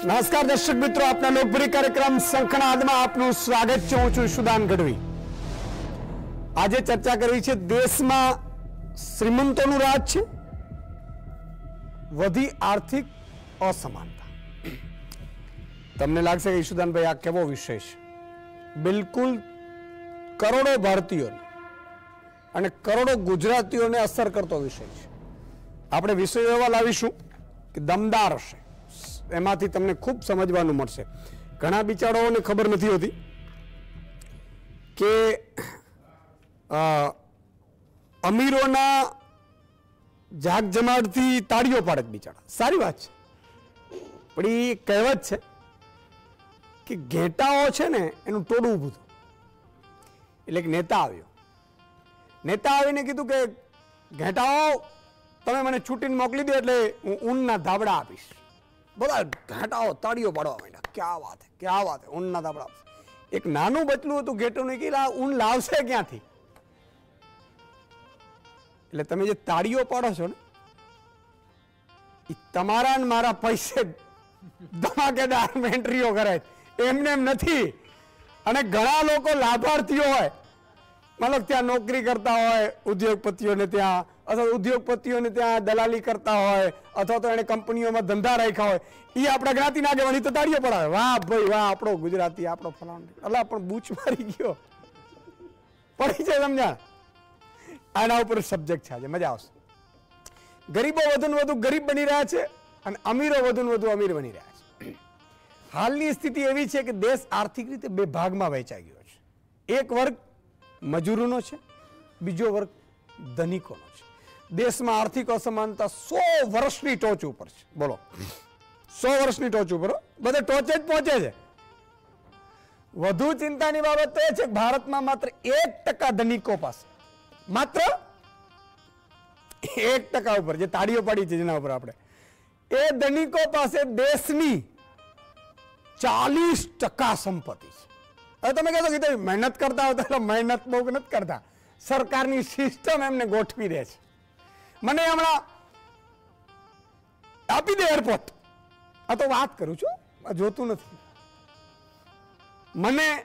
नमस्कार दर्शक मित्रों, अपना लोकप्रिय कार्यक्रम संखनाद में आपનું સ્વાગત છે। હું છું સુદાન ગઢવી। આજે ચર્ચા કરવી છે દેશમાં શ્રીમંતોનું રાજ છે, વધી આર્થિક અસમાનતા। તમને લાગશે કે ઈશુદાનભાઈ આ કેવો વિષય છે? બિલકુલ કરોડો ભારતીયોને અને કરોડો ગુજરાતીઓને અસર કરતો વિષય છે। આપણે વિષય એવા લાવીશું કે દમદાર હશે, એમાંથી તમને ખૂબ સમજવાનું મળશે। ઘણા બિચારાઓને ખબર નથી હોતી કે અમીરોના જાગજમાડથી તાળીઓ પાડે બિચારા, સારી વાત છે, પણ એ કહેવત છે કે ઘેટાઓ છે ને એનું ટોળું ઊભું થયું। એટલે એક નેતા આવ્યો, નેતા આવીને કીધું કે ઘેટાઓ તમે મને છૂટીને મોકલી દો એટલે હું ઊનના ધાબળા આપીશ। બધા ઘાટાઓ તાળીઓ પાડવા માંડ્યા, ક્યાં વાત હે, ક્યાં વાત હે, ઊનના ધાબળા। એક નાનું બચલું હતું ઘેટું, કે ઊન લાવશે ક્યાંથી? એટલે તમે જે તાળીઓ પાડો છો ને એ તમારા ને મારા પૈસે ધમાકેદાર એન્ટ્રીઓ કરે, એમને એમ નથી। અને ઘણા લોકો લાભાર્થીઓ હોય, મતલબ ત્યાં નોકરી કરતા હોય ઉદ્યોગપતિઓને ત્યાં, અથવા ઉદ્યોગપતિઓને ત્યાં દલાલી કરતા હોય, અથવા તો એને કંપનીઓમાં ધંધા રાખ્યા હોય, એ આપણા જ્ઞાતિના આગેવાની તો તાળીઓ પડાવે, વાહ ભાઈ વાહ, આપણો ગુજરાતી, આપણો ફલાણો। એટલે પણ બૂચ મારી ગયો, પડી છે, સમજ્યા? આના ઉપર સબ્જેક્ટ છે આજે, મજા આવશે। ગરીબો વધુ ને વધુ ગરીબ બની રહ્યા છે અને અમીરો વધુ ને વધુ અમીર બની રહ્યા છે। હાલની સ્થિતિ એવી છે કે દેશ આર્થિક રીતે બે ભાગમાં વહેંચાઈ ગયો છે। એક વર્ગ મજૂરોનો છે, બીજો વર્ગ ધનિકોનો છે। દેશમાં આર્થિક અસમાનતા 100 વર્ષની ટોચ ઉપર છે। બોલો, 100 વર્ષની ટોચ ઉપર, બધે ટોચે જ પહોંચે છે। વધુ ચિંતાની બાબત તો એ છે કે ભારતમાં માત્ર 1% ધનિકો પાસે, માત્ર 1% ઉપર, જે તાળીઓ પાડી છે જેના ઉપર આપણે, એ ધનિકો પાસે દેશની 40% સંપત્તિ છે। હવે તમે કહેશો કે મહેનત કરતા હોતા, એટલે મહેનત બહુ નથી કરતા, સરકારની સિસ્ટમ એમને ગોઠવી દે છે। મને હમણાં આપી દે એરપોર્ટ, આ તો વાત કરું છું, જોતું નથી, મને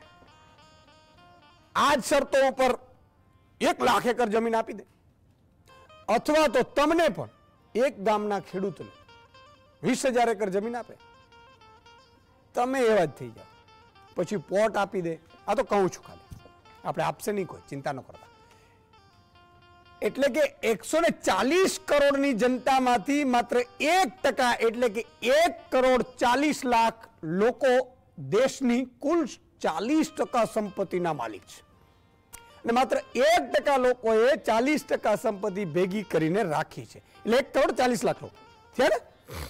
આ જ શરતો ઉપર 1 લાખ એકર જમીન આપી દે, અથવા તો તમને પણ એક ગામના ખેડૂતને 20,000 એકર જમીન આપે, તમે એવા જ થઈ જાઓ। પછી પોર્ટ આપી દે, આ તો કહું છું ખાલી, આપણે આપશે નહીં કોઈ, ચિંતા ન કરતા। એટલે કે 140 કરોડની જનતામાંથી માત્ર 1%, એટલે કે 1,40,00,000 લોકો દેશની કુલ 40% સંપત્તિના માલિક છે, અને માત્ર 1% લોકોએ 40% સંપત્તિ ભેગી કરીને રાખી છે। એટલે 1,40,00,000 લોકો છે ને,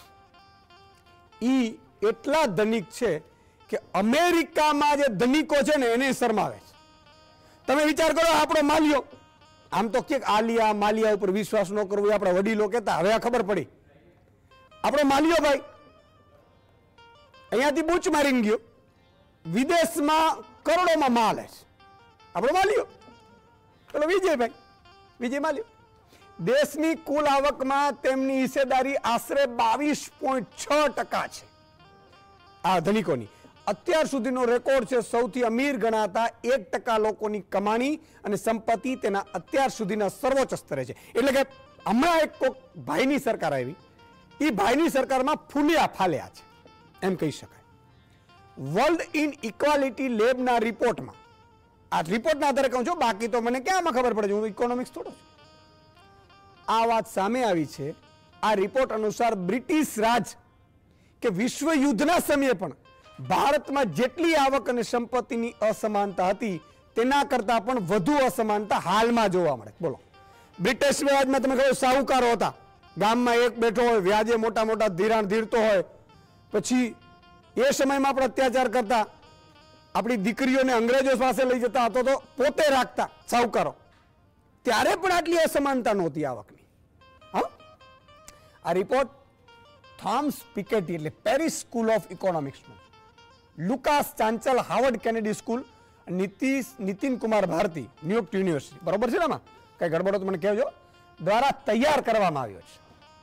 ઈ એટલા ધનિક છે કે અમેરિકામાં જે ધનિકો છે ને એને શરમાવે છે। તમે વિચાર કરો, આપણો માલિયો, આમ તો કે આલિયા માલિયા ઉપર વિશ્વાસ ન કરવો, આપણા વડીલો કહેતા, હવે આ ખબર પડી, આપણો માલિયો ભાઈ અહીંયાથી બૂચ મારીને ગયો, વિદેશમાં કરોડોમાં માલ છે, આપણો માલિયો, પેલો વિજયભાઈ, વિજય માલિયો, દેશની કુલ આવકમાં તેમની હિસ્સેદારી આશરે 22.6% છે આ ધનિકોની। અત્યાર સુધીનો રેકોર્ડ છે સૌથી અમીર ગણાતા 1% લોકોની કમાણી અને સંપત્તિ તેના અત્યાર સુધીના સર્વોચ્ચ સ્તરે છે। એટલે કે હમણાં એક કોક ભાઈની સરકાર આવી, એ ભાઈની સરકારમાં ફૂલ્યા ફાલ્યા છે એમ કહી શકાય। વર્લ્ડ ઇન ઇક્વાલિટી લેબના રિપોર્ટમાં, આ રિપોર્ટના આધારે કહું છું, બાકી તો મને ક્યાંમાં ખબર પડે છે, હું ઇકોનોમિક્સ થોડો છું, આ વાત સામે આવી છે। આ રિપોર્ટ અનુસાર બ્રિટિશ રાજ કે વિશ્વ યુદ્ધના સમયે પણ ભારતમાં જેટલી આવક અને સંપત્તિની અસમાનતા હતી તેના કરતા પણ વધુ અસમાનતા હાલમાં જોવા મળે। બોલો, બ્રિટિશ રાજમાં તમે કહો સાહુકારો હતા, ગામમાં એક બેઠો હોય, વ્યાજે મોટા મોટા ધિરાણ ધીરતો હોય, પછી એ સમયમાં પણ અત્યાચાર કરતા, આપણી દીકરીઓને અંગ્રેજો પાસે લઈ જતા, હતો તો પોતે રાખતા સાહુકારો, ત્યારે પણ આટલી અસમાનતા નહોતી આવકની। હા, આ રિપોર્ટ થોમસ પિકેટી એટલે પેરિસ સ્કૂલ ઓફ ઇકોનોમિક્સનો, Lucas Chancel Harvard Kennedy school, Nitin Kumar Bharti New York university, બરોબર છે ને, આમાં કઈ ગડબડો તો મને કહેજો, દ્વારા તૈયાર કરવામાં આવ્યો છે।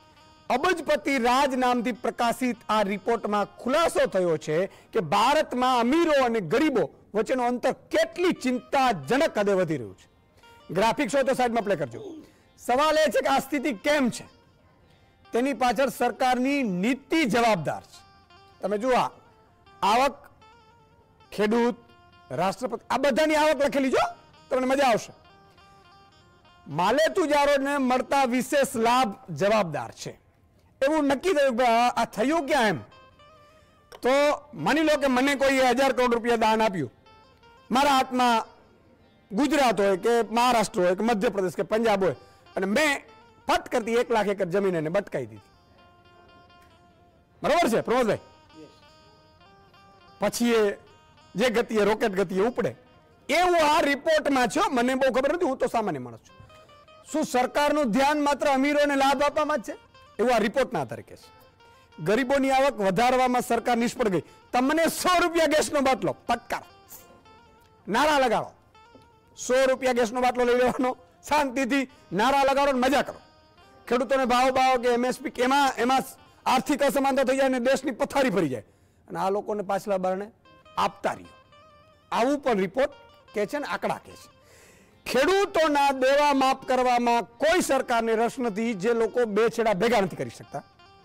અબજપતિ રાજ નામથી પ્રકાશિત આ રિપોર્ટમાં ખુલાસો થયો છે કે ભારતમાં અમીરો અને ગરીબો વચ્ચેનો અંતર કેટલી ચિંતાજનક હદે વધી રહ્યું છે. ગ્રાફિક્સ હોય તો સાઈડમાં પ્લે કરજો. સવાલ એ છે કે આ સ્થિતિ કેમ છે, તેની પાછળ સરકારની નીતિ જવાબદાર છે. તમે જુઓ, આવક, ખેડૂત, રાષ્ટ્રપતિ, આ બધાની આવક લખેલી જો, તમને મજા આવશે. માલેતુજારોને મળતા વિશેષ લાભ જવાબદાર છે એવું નક્કી થયું કે આ થયું ક્યાં એમ. તો માની લો કે મને કોઈ 1000 કરોડ રૂપિયા દાન આપ્યું, મારા હાથમાં ગુજરાત હોય કે મહારાષ્ટ્ર હોય કે મધ્યપ્રદેશ કે પંજાબ હોય, અને મેં ફટ કરતી 1 લાખ એકર જમીન એને બટકાઈ દીધી. બરોબર છે પ્રમોદભાઈ? પછી એ જે ગતિએ રોકેટ ગતિએ ઉપડે એવું આ રિપોર્ટમાં છે. મને બહુ ખબર નથી, હું તો સામાન્ય માણસ છું. શું સરકારનું ધ્યાન માત્ર અમીરોને લાભ આપવામાં જ છે એવું આ રિપોર્ટના આધારે કહે છે. ગરીબોની આવક વધારવામાં સરકાર નિષ્ફળ ગઈ. તમને 100 રૂપિયા ગેસનો બાટલો પટકારો, નારા લગાડો. 100 રૂપિયા ગેસનો બાટલો લઈ લેવાનો, શાંતિથી નારા લગાડો, મજા કરો. ખેડૂતોને ભાવ કે એમએસપી એમાં આર્થિક અસમાનતા થઈ જાય અને દેશની પથારી ફરી જાય, અને આ લોકોને પાછલા બારણે આપતા રહ્યો. આવું પણ રિપોર્ટ કહે છે ને આંકડા કહે છે. ખેડૂતોના દેવા માફ કરવામાં કોઈ સરકારને રસ નથી, જે લોકો બે છેડા ભેગા નથી કરી શકતા,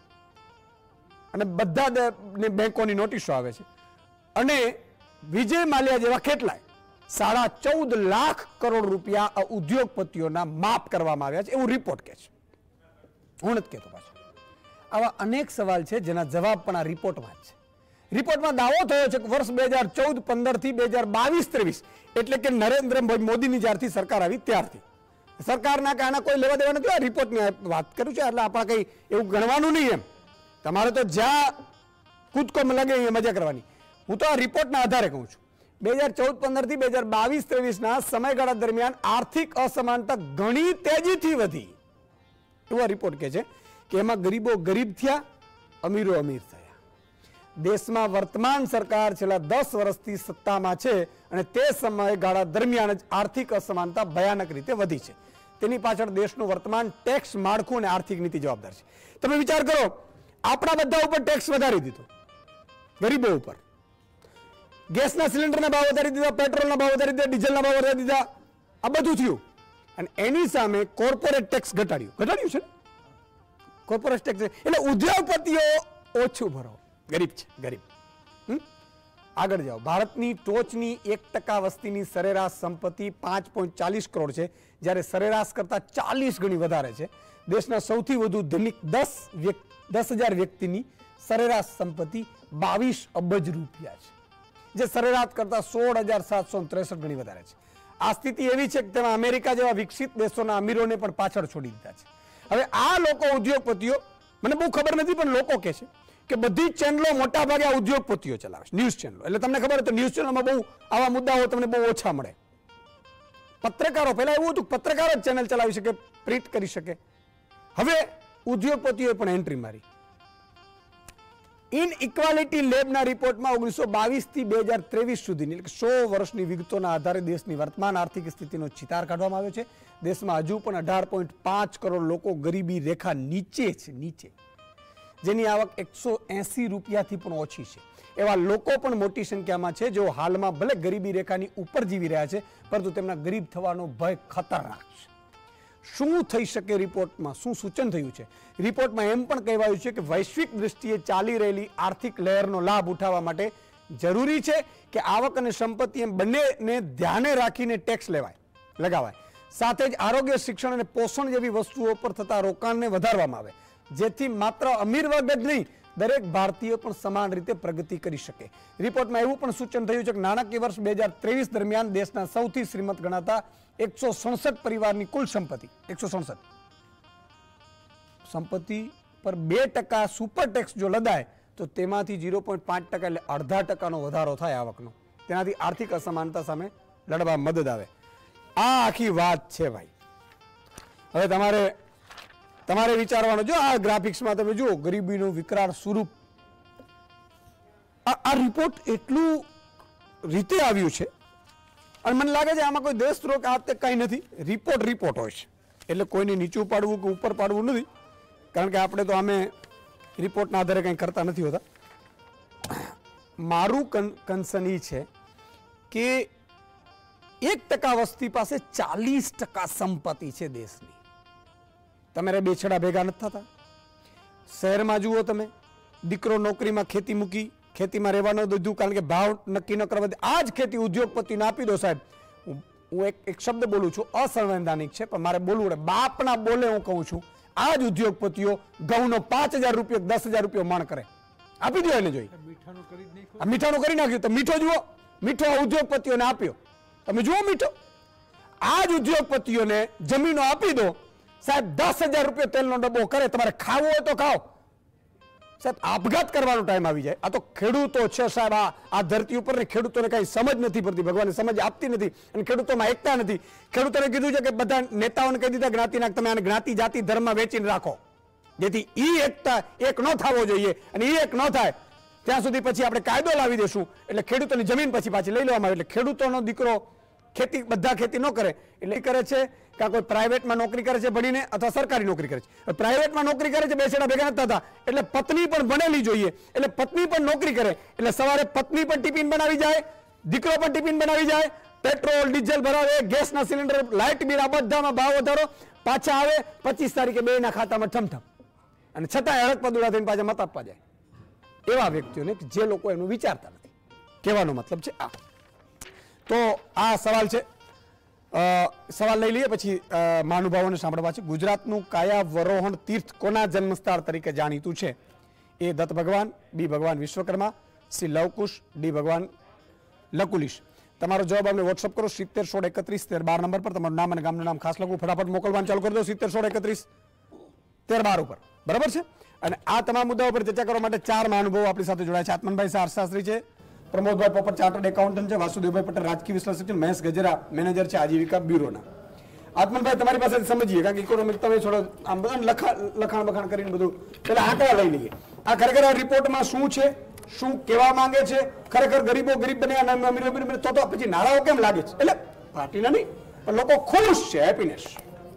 અને બધા બેંકોની નોટિસો આવે છે. અને વિજય માલ્યા જેવા કેટલાય 14.5 લાખ કરોડ રૂપિયા ઉદ્યોગપતિઓના માફ કરવામાં આવ્યા છે એવું રિપોર્ટ કહે છે. હું નથી કહેતો પાછો. આવા અનેક સવાલ છે જેના જવાબ પણ આ રિપોર્ટમાં જ છે. રિપોર્ટમાં દાવો થયો છે કે વર્ષ 2014-15 થી 2022-23 એટલે કે નરેન્દ્રભાઈ મોદીની જ્યારથી સરકાર આવી ત્યારથી સરકારના કે આના કોઈ લેવા દેવા નથી. આ રિપોર્ટની વાત કરું છું એટલે આપણે કંઈ એવું ગણવાનું નહીં. એમ તમારે તો જ્યાં કૂદકો લાગે એ મજા કરવાની. હું તો આ રિપોર્ટના આધારે કહું છું. 2014-15 થી 2022-23ના સમયગાળા દરમિયાન આર્થિક અસમાનતા ઘણી તેજીથી વધી એવો રિપોર્ટ કહે છે કે એમાં ગરીબો ગરીબ થયા, અમીરો અમીર થયા. દેશમાં વર્તમાન સરકાર છેલ્લા 10 વર્ષથી સત્તામાં છે અને તે સમયગાળા દરમિયાન જ આર્થિક અસમાનતા ભયાનક રીતે વધી છે. તેની પાછળ દેશનું વર્તમાન ટેક્સ માળખું અને આર્થિક નીતિ જવાબદાર છે. તમે વિચાર કરો, આપણા બધા ઉપર ટેક્સ વધારી દીધો, ગરીબો ઉપર. ગેસના સિલિન્ડરના ભાવ વધારી દીધા, પેટ્રોલના ભાવ વધારી દીધા, ડીઝલના ભાવ વધારી દીધા, આ બધું થયું. અને એની સામે કોર્પોરેટ ટેક્સ ઘટાડ્યું છે. કોર્પોરેટ ટેક્સ એટલે ઉદ્યોગપતિઓ ઓછું ભરો, ગરીબ છે ગરીબ. આગળ જાઓ. ભારતની ટોચની 1% વસ્તીની સરેરાશ સંપત્તિ 5.40 કરોડ છે, જ્યારે સરેરાશ કરતા 40 ગણી વધારે છે. દેશના સૌથી વધુ ધનિક 10,000 વ્યક્તિની સરેરાશ સંપત્તિ 22 અબજ રૂપિયા છે, જે સરેરાશ કરતા 16,763 ગણી વધારે છે. આ સ્થિતિ એવી છે કે તેમાં અમેરિકા જેવા વિકસિત દેશોના અમીરોને પણ પાછળ છોડી દીધા છે. હવે આ લોકો ઉદ્યોગપતિઓ, મને બહુ ખબર નથી પણ લોકો કહે છે કે બધી ચેનલો મોટા ભાગે આ ઉદ્યોગપતિઓ ચલાવે છે, ન્યૂઝ ચેનલો. એટલે તમને ખબર હોય તો ન્યૂઝ ચેનલમાં બહુ આવા મુદ્દાઓ તમને બહુ ઓછા મળે. પત્રકારો, પહેલા એવું હતું પત્રકારો જ ચેનલ ચલાવી શકે, પ્રિન્ટ કરી શકે. હવે ઉદ્યોગપતિઓએ પણ એન્ટ્રી મારી. ઇનઇક્વાલિટી લેબના રિપોર્ટમાં 1922 થી 2023 સુધીની એટલે 100 વર્ષની વિગતોના આધારે દેશની વર્તમાન આર્થિક સ્થિતિનો ચિતાર કાઢવામાં આવ્યો છે. દેશમાં હજુ પણ 18.5 કરોડ લોકો ગરીબી રેખા નીચે છે, જેની આવક 180 રૂપિયાથી પણ ઓછી છે. એવા લોકો પણ મોટી સંખ્યામાં છે જેઓ હાલમાં ભલે ગરીબી રેખાની ઉપર જીવી રહ્યા છે, પરંતુ તેમના ગરીબ થવાનો ભય ખતરનાક છે. શું થઈ શકે? રિપોર્ટમાં શું સૂચન થયું છે? રિપોર્ટમાં એમ પણ કહેવાયું છે કે વૈશ્વિક દૃષ્ટિએ ચાલી રહેલી આર્થિક લહેરનો લાભ ઉઠાવવા માટે જરૂરી છે કે આવક અને સંપત્તિ એમ બંનેને ધ્યાને રાખીને ટેક્સ લગાવાય. સાથે જ આરોગ્ય, શિક્ષણ અને પોષણ જેવી વસ્તુઓ પર થતા રોકાણને વધારવામાં આવે, જેથી માત્ર અમીર વર્ગ જ નહીં, દરેક ભારતીય પણ સમાન રીતે પ્રગતિ કરી શકે. રિપોર્ટમાં એવું પણ સૂચન થયું છે કે નાણાકીય વર્ષ 2023 દરમિયાન દેશના સૌથી શ્રીમંત ગણાતા 167 પરિવારની કુલ સંપત્તિ 167 સંપત્તિ પર 2% સુપર ટેક્સ જો લદાય તો તેમાંથી 0.5% એટલે 0.5% વધારો થાય આવકનો. તેનાથી આર્થિક અસમાનતા સામે લડવા મદદ આવે. આ આખી વાત છે ભાઈ. હવે તમારે વિચારવાનું. જો આ ગ્રાફિક્સમાં તમે જુઓ ગરીબીનું વિકરાળ સ્વરૂપ. આ રિપોર્ટ એટલું રીતે આવ્યું છે અને મને લાગે છે આમાં કોઈ દેશદ્રોહ આ તે કંઈ નથી. રિપોર્ટ હોય છે એટલે કોઈને નીચું પાડવું કે ઉપર પાડવું નથી. કારણ કે આપણે તો આમે રિપોર્ટના આધારે કંઈ કરતા નથી હોતા. મારું કન્સર્ન એ છે કે 1% વસ્તી પાસે 40% સંપત્તિ છે દેશની. તમારે બે છેડા ભેગા નથી થતા. શહેરમાં જુઓ તમે, દીકરો નોકરીમાં ખેતી મૂકી, ખેતીમાં રહેવાનું દીધું કારણ કે ભાવ નક્કી ન કરવા દે. આ જ ખેતી ઉદ્યોગપતિને આપી દો સાહેબ. હું એક શબ્દ બોલું છું, અસંવૈધાનિક છે પણ મારે બોલવું પડે. બાપના બોલે હું કહું છું, આ જ ઉદ્યોગપતિઓ ઘઉંનો 5000 રૂપિયો 10,000 રૂપિયો મણ કરે. આપી દો એને. જોઈ મીઠાનું કરી નાખ્યું તો મીઠો જુઓ, મીઠો આ ઉદ્યોગપતિઓને આપ્યો. તમે જુઓ મીઠો. આ જ ઉદ્યોગપતિઓને જમીનો આપી દો સાહેબ. 10,000 રૂપિયો તેલનો ડબ્બો કરે. તમારે ખાવો હોય તો ખાઓ સાહેબ. આપઘાત કરવાનો ટાઈમ આવી જાય. આ તો ખેડૂતો છે સાહેબ. આ ધરતી ઉપર ને ખેડૂતોને કઈ સમજ નથી પડતી. ભગવાન સમજ આપતી નથી અને ખેડૂતોમાં એકતા નથી. ખેડૂતોને કીધું છે કે બધા નેતાઓને કહી દીધા જ્ઞાતિના તમે આને જ્ઞાતિ જાતિ ધર્મમાં વેચીને રાખો, જેથી ઈ એકતા એક ન થવો જોઈએ. અને ઈ એક ન થાય ત્યાં સુધી પછી આપણે કાયદો લાવી દેશું એટલે ખેડૂતોની જમીન પછી પાછી લઈ લેવામાં આવે. એટલે ખેડૂતોનો દીકરો ખેતી બધા ખેતી ન કરે એટલે કરે છે કે કોઈ પ્રાઇવેટમાં નોકરી કરે છે ભણીને અથવા સરકારી નોકરી કરે છે. પ્રાઇવેટમાં નોકરી કરે છે, બે છેડા ભેગા નથી થતા. એટલે પત્ની પણ ભણેલી જોઈએ. એટલે પત્ની પણ નોકરી કરે એટલે સવારે પત્ની પણ ટિફિન બનાવી જાય, દીકરો પણ ટિફિન બનાવી જાય, પેટ્રોલ ડીઝલ ભરાવે, ગેસના સિલિન્ડર, લાઇટ બિલ, આ બધામાં ભાવ વધારો. પાછા આવે 25 તારીખે બેના ખાતામાં ઠમઠમ. અને છતાંય હડકપદુડા થઈને પાછા મત આપવા જાય. એવા વ્યક્તિઓને જે લોકો એનું વિચારતા નથી. કહેવાનો મતલબ છે આ. તો આ સવાલ છે. સવાલ લઈ લઈએ પછી મહાનુભાવોને સાંભળવા છે. ગુજરાતનું કાયાવરોહણ તીર્થ કોના જન્મસ્થળ તરીકે જાણીતું છે? એ દત્ત ભગવાન, બી ભગવાન વિશ્વકર્મા, સી લવકુશ, ડી ભગવાન લકુલિશ. તમારો જવાબ અમને વોટ્સઅપ કરો 7016311312 નંબર પર. તમારું નામ અને ગામનું નામ ખાસ લખવું. ફટાફટ મોકલવાનું ચાલુ કરી દો 7016311312 ઉપર. બરાબર છે. અને આ તમામ મુદ્દાઓ પર ચર્ચા કરવા માટે 4 મહાનુભાવો આપણી સાથે જોડાયા છે. આત્મનભાઈ શાહ અર્થશાસ્ત્રી છે, પ્રમોદભાઈ પોપટ ચાર્ટર્ડ એકાઉન્ટન્ટ છે, વાસુદેવભાઈ પટેલ રાજકીય વિશ્લેષક છે, મહેશ ગજેરા મેનેજર છે આજીવિકા બ્યુરોના. આત્મનભાઈ તમારી પાસે સમજીએ કારણ કે ઇકોનોમિક તમે થોડો આમ બધા લખાણ બખાણ કરીને બધું પેલા આંકડા લઈ લઈએ. આ ખરેખર આ રિપોર્ટમાં શું છે, શું કહેવા માંગે છે, ખરેખર ગરીબો ગરીબ બન્યા અને અમીરો અમીર તો પછી નારાઓ કેમ લાગે છે? એટલે પાર્ટીના નહીં પણ લોકો ખુશ છે, હેપીનેસ.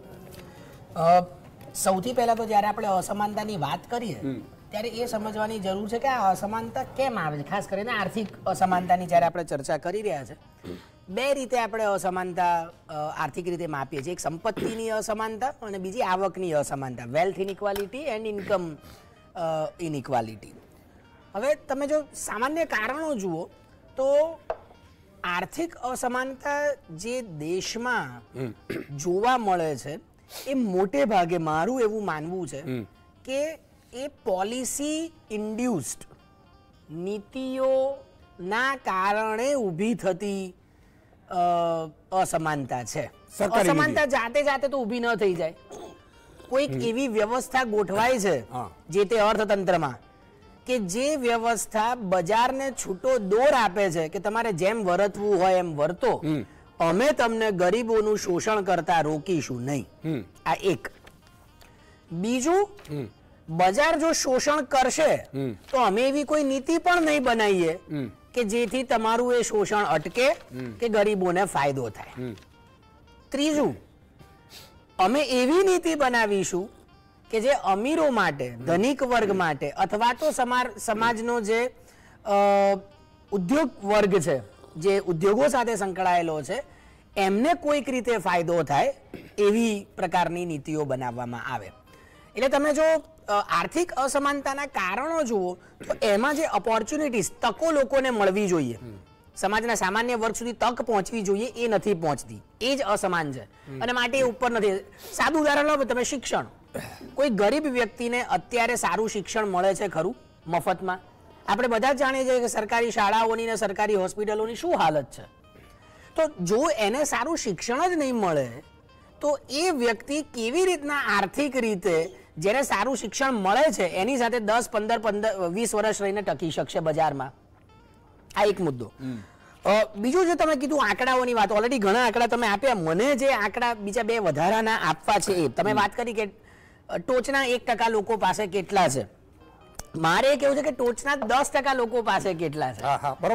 સૌથી પહેલા તો જ્યારે આપણે અસમાનતાની વાત કરીએ ત્યારે એ સમજવાની જરૂર છે કે આ અસમાનતા કેમ આવે છે. ખાસ કરીને આર્થિક અસમાનતાની જ્યારે આપણે ચર્ચા કરી રહ્યા છે, બે રીતે આપણે અસમાનતા આર્થિક રીતે માપીએ છીએ. એક સંપત્તિની અસમાનતા અને બીજી આવકની અસમાનતા, wealth inequality and income inequality. હવે તમે જો સામાન્ય કારણો જુઓ તો આર્થિક અસમાનતા જે દેશમાં જોવા મળે છે એ મોટે ભાગે મારું એવું માનવું છે કે એ પોલિસી ઇન્ડ્યુસ્ડ નીતિઓના કારણે ઊભી થતી અસમાનતા છે. અસમાનતા જાતે જાતે તો ઊભી ન થઈ જાય. કોઈક એવી વ્યવસ્થા ગોઠવાય છે જે તે અર્થતંત્રમાં કે જે વ્યવસ્થા બજારને છૂટો દોર આપે છે કે તમારે જેમ વર્તવું હોય એમ વર્તો, અમે તમને ગરીબોનું શોષણ કરતા રોકીશું નહીં. આ એક. બીજું, બજાર જો શોષણ કરશે તો અમે એવી કોઈ નીતિ પણ નહીં બનાવીએ કે જેથી તમારું એ શોષણ અટકે કે ગરીબોને ફાયદો થાય. ત્રીજું, અમે એવી નીતિ બનાવીશું કે જે અમીરો માટે, ધનિક વર્ગ માટે અથવા તો સમાજનો જે ઉદ્યોગ વર્ગ છે, જે ઉદ્યોગો સાથે સંકળાયેલો છે, એમને કોઈક રીતે ફાયદો થાય એવી પ્રકારની નીતિઓ બનાવવામાં આવે. એટલે તમે જો આર્થિક અસમાનતાના કારણો જુઓ તો એમાં જે ઓપોર્ચ્યુનિટીઝ, તકો લોકોને મળવી જોઈએ, સમાજના સામાન્ય વર્ગ સુધી તક પહોંચવી જોઈએ, એ નથી પહોંચતી. એ જ અસમાન છે અને માટે એ ઉપર નથી. સાદું ઉદાહરણ લો તમે, શિક્ષણ. કોઈ ગરીબ વ્યક્તિને અત્યારે સારું શિક્ષણ મળે છે ખરું મફતમાં? આપણે બધા જ જાણીએ છીએ કે સરકારી શાળાઓની ને સરકારી હોસ્પિટલોની શું હાલત છે. તો જો એને સારું શિક્ષણ જ નહીં મળે તો એ વ્યક્તિ કેવી રીતના આર્થિક રીતે જ્યારે સારું શિક્ષણ મળે છે એની સાથે 10, 15, 20 વર્ષ રહીને ટકી શકશે બજારમાં? આ એક મુદ્દો. બીજું જે તમે કીધું આંકડાઓની વાત, ઓલરેડી ઘણા આંકડા તમે આપ્યા. મને જે આંકડા બીજા 2 વધારાના આપવા છે એ તમે વાત કરી કે ટોચના 1% લોકો પાસે કેટલા છે. મારે કેવું છે કે ટોચના 10% લોકો પાસે કેટલા છે. બરોબર છે.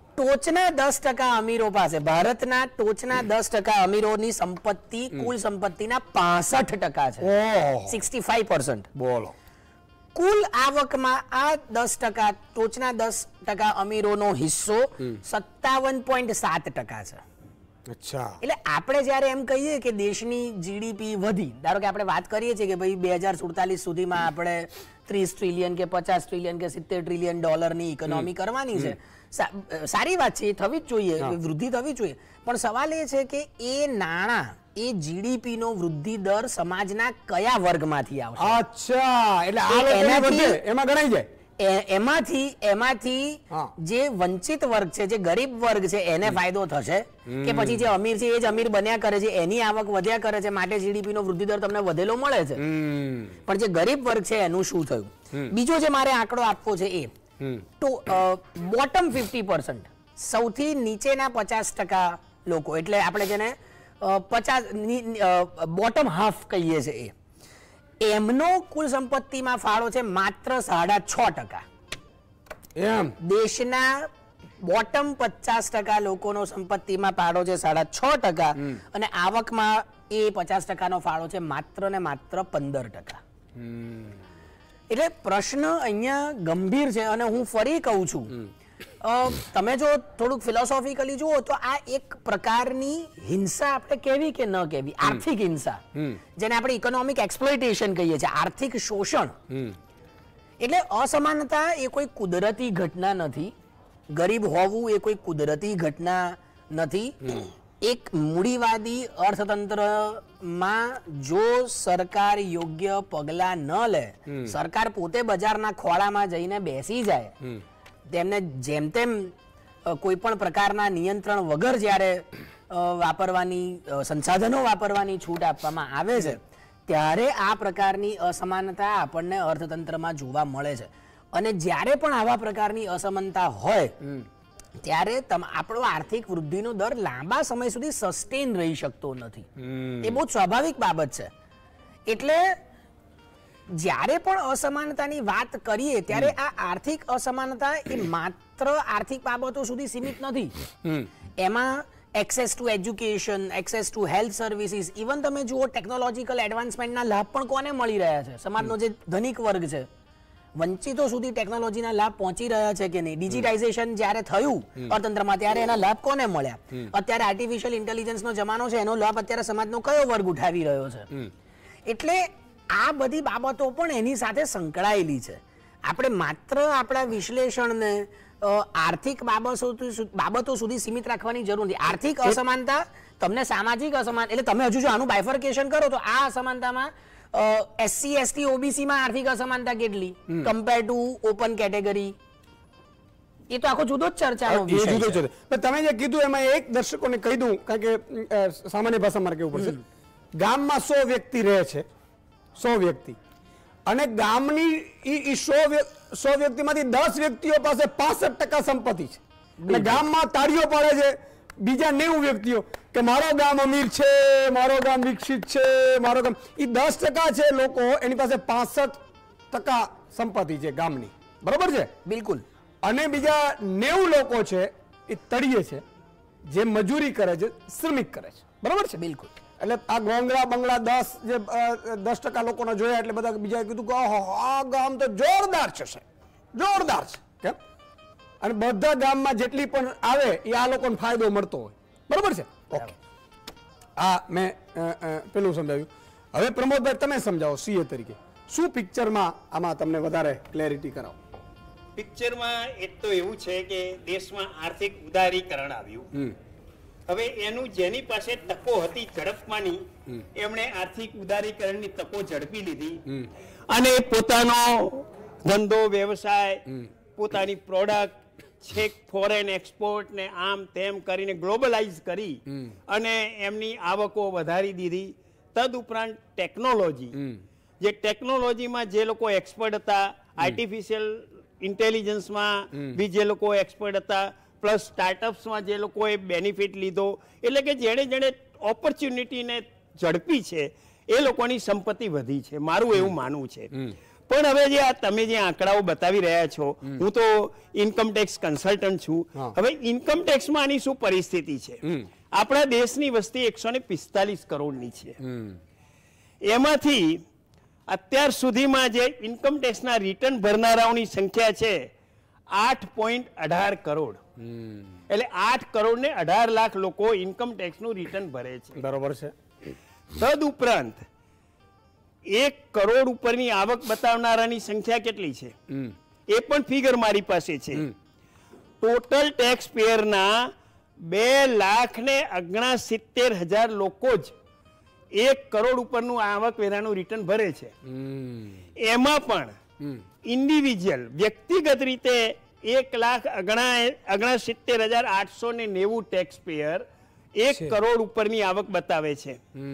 ટોચના 10% અમીરો પાસે, ભારતના ટોચના 10% અમીરોની સંપત્તિ કુલ સંપત્તિના 65% છે, 65%. બોલો. કુલ આવકમાં આ 10%, ટોચના 10% અમીરોનો હિસ્સો 57.7% છે. અચ્છા. એટલે આપણે જ્યારે એમ કહીએ કે દેશની જીડીપી વધી, ધારો કે આપણે વાત કરીએ છીએ કે ભાઈ 2047 સુધીમાં આપણે 30 ટ્રિલિયન કે 50 ટ્રિલિયન કે 70 ટ્રિલિયન ડોલરની ઇકોનોમી કરવાની છે, સારી વાત છે, એ થવી જ જોઈએ, વૃદ્ધિ થવી જોઈએ. પણ સવાલ એ છે કે એ નાણાં, એ જીડીપી નો વૃદ્ધિ દર સમાજના કયા વર્ગમાંથી આવશે? અચ્છા, એટલે આ લોકો વધે એમાં ગણાઈ જાય. એમાંથી જે વંચિત વર્ગ છે, જે ગરીબ વર્ગ છે, એને ફાયદો થશે કે પછી જે અમીર છે એ જ અમીર બન્યા કરે છે, એની આવક વધ્યા કરે છે, માટે જીડીપી નો વૃદ્ધિ દર તમને વધેલો મળે છે. પણ જે ગરીબ વર્ગ છે એનું શું થયું? બીજો જે મારે આંકડો આપવો છે એ તો બોટમ 50%, સૌથી નીચેના 50% લોકો, એટલે આપણે જેને 50 બોટમ હાફ કહીએ છીએ, એમનો કુલ સંપત્તિમાં ફાળો છે માત્ર 6.5%. એમ દેશના બોટમ 50% લોકોનો સંપત્તિમાં ફાળો છે 6.5%, અને આવકમાં એ 50%નો ફાળો છે માત્ર ને માત્ર 15%. એટલે પ્રશ્ન અહીંયા ગંભીર છે. અને હું ફરી કહું છું, તમે જો થોડુંક ફિલોસોફિકલી જુઓ તો આ એક પ્રકારની હિંસા આપણે કેવી કે ન કેવી, આર્થિક હિંસા, જેને આપણે ઇકોનોમિક એક્સપ્લોઇટેશન કહીએ છીએ, આર્થિક શોષણ. એટલે અસમાનતા એ કોઈ કુદરતી ઘટના નથી, ગરીબ હોવું એ કોઈ કુદરતી ઘટના નથી. એક મૂડીવાદી અર્થતંત્રમાં જો સરકાર યોગ્ય પગલાં ન લે, સરકાર પોતે બજારના ખોળામાં જઈને બેસી જાય, તેમને જેમ તેમ કોઈ પણ પ્રકારના નિયંત્રણ વગર જ્યારે વાપરવાની, સંસાધનો વાપરવાની છૂટ આપવામાં આવે છે, ત્યારે આ પ્રકારની અસમાનતા આપણને અર્થતંત્રમાં જોવા મળે છે. અને જ્યારે પણ આવા પ્રકારની અસમાનતા હોય ત્યારે આપણો આર્થિક વૃદ્ધિનો દર લાંબા સમય સુધી સસ્ટેન રહી શકતો નથી. એ બહુ સ્વાભાવિક બાબત છે. એટલે જ્યારે પણ અસમાનતાની વાત કરીએ ત્યારે આ આર્થિક અસમાનતા એ માત્ર આર્થિક બાબતો સુધી સીમિત નથી. એમાં access to education, access to health services, even તમે જુઓ ટેકનોલોજીકલ એડવાન્સમેન્ટના લાભ પણ કોને મળી રહ્યા છે? સમાજનો જે ધનિક વર્ગ છે, વંચિતો સુધી ટેકનોલોજીના લાભ પહોંચી રહ્યા છે કે નહીં? ડિજિટાઇઝેશન જ્યારે થયું અર્થતંત્રમાં ત્યારે એના લાભ કોને મળ્યા? અત્યારે આર્ટિફિશિયલ ઇન્ટેલિજન્સનો જમાનો છે, એનો લાભ અત્યારે સમાજનો કયો વર્ગ ઉઠાવી રહ્યો છે? એટલે આ બધી બાબતો પણ એની સાથે સંકળાયેલી છે. આપણે માત્ર આપણા વિશ્લેષણને આર્થિક બાબતો સુધી સીમિત રાખવાની જરૂર નથી. આર્થિક અસમાનતા તમને સામાજિક અસમાન, એટલે તમે હજુ જો આનું બાયફર્કેશન કરો તો આ અસમાનતામાં SC ST OBC માં આર્થિક અસમાનતા કેટલી કમ્પેર ટુ ઓપન કેટેગરી, એ તો આખો જુદો જ ચર્ચાનો વિષય છે. પણ તમે જે કીધું એમાં એક દર્શકોને કહી દઉં, કારણ કે સામાન્ય ભાષામાં કેવું પડશે, ગામમાં 100 વ્યક્તિ રહે છે, 100 વ્યક્તિ, અને ગામની 100 વ્યક્તિમાંથી 10 વ્યક્તિઓ પાસે 65% સંપત્તિ છે, અને ગામમાં તાળીઓ પાડે છે બીજા 90 વ્યક્તિઓ કે મારો ગામ અમીર છે, મારો ગામ વિકસિત છે, મારો ગામ. એ 10% છે લોકો, એની પાસે 65% સંપત્તિ છે ગામની, બરોબર છે? બિલકુલ. અને બીજા 90 લોકો છે એ તળિયે છે, જે મજૂરી કરે છે, શ્રમિક કરે છે, બરોબર છે? બિલકુલ. એટલે આ ગોંગળા બંગલા 10% લોકોના જોયા એટલે બધા બીજા કીધું કે આ ગામ તો જોરદાર છે, જોરદાર છે. કેમ? અને બધા ગામમાં જેટલી પણ આવે એ આ લોકોને ફાયદો મળતો હોય, બરોબર છે? ઓકે, આ મેં પેલું સમજાવ્યું. હવે પ્રમોદભાઈ તમે સમજાવો સીએ તરીકે, શું પિક્ચરમાં આમાં તમને વધારે ક્લેરિટી કરાવો? પિક્ચરમાં એક તો એવું છે કે દેશમાં આર્થિક ઉદારીકરણ આવ્યું. હવે એનું જેની પાસે તકો હતી ઝડપમાંની, એમણે આર્થિક ઉદારીકરણની તકો ઝડપી લીધી અને પોતાનો ધંધો વ્યવસાય, પોતાની પ્રોડક્ટ છેક ફોરેન એક્સપોર્ટ ને આમ તેમ કરીને ગ્લોબલાઇઝ કરી અને એમની આવકો વધારી દીધી. તદ ઉપરાંત ટેકનોલોજી, જે ટેકનોલોજીમાં જે લોકો એક્સપર્ટ હતા, આર્ટિફિશિયલ ઇન્ટેલિજન્સમાં બી જે લોકો એક્સપર્ટ હતા, પ્લસ સ્ટાર્ટઅપ્સમાં જે લોકોએ બેનિફિટ લીધો, એટલે કે જેણે ઓપોર્ચ્યુનિટીને ઝડપી છે એ લોકોની સંપત્તિ વધી છે, મારું એવું માનવું છે. પણ હવે જે આ તમે જે આંકડાઓ બતાવી રહ્યા છો, હું તો ઇન્કમ ટેક્સ કન્સલ્ટન્ટ છું. હવે ઇન્કમ ટેક્સમાં આની શું પરિસ્થિતિ છે? આપણા દેશની વસ્તી 145 કરોડની છે. એમાંથી અત્યાર સુધીમાં જે ઇન્કમ ટેક્સના રિટર્ન ભરનારાઓની સંખ્યા છે 8.18 કરોડ. એટલે 8 કરોડ ને 18 લાખ લોકો ઇન્કમ ટેક્સનું રિટર્ન ભરે છે. બરોબર છે. તદ ઉપરાંત 1 કરોડ ઉપરની આવક બતાવનારાની સંખ્યા કેટલી છે એ પણ ફિગર મારી પાસે છે. ટોટલ ટેક્સ પેયરના 2,69,000 લોકો જ 1 કરોડ ઉપરનું આવક વેરાનું રિટર્ન ભરે છે. એમાં પણ ઇન્ડિવિજ્યુઅલ વ્યક્તિગત રીતે 1,69,890 ટેક્સ પેયર 1 કરોડ ઉપરની આવક બતાવે છે.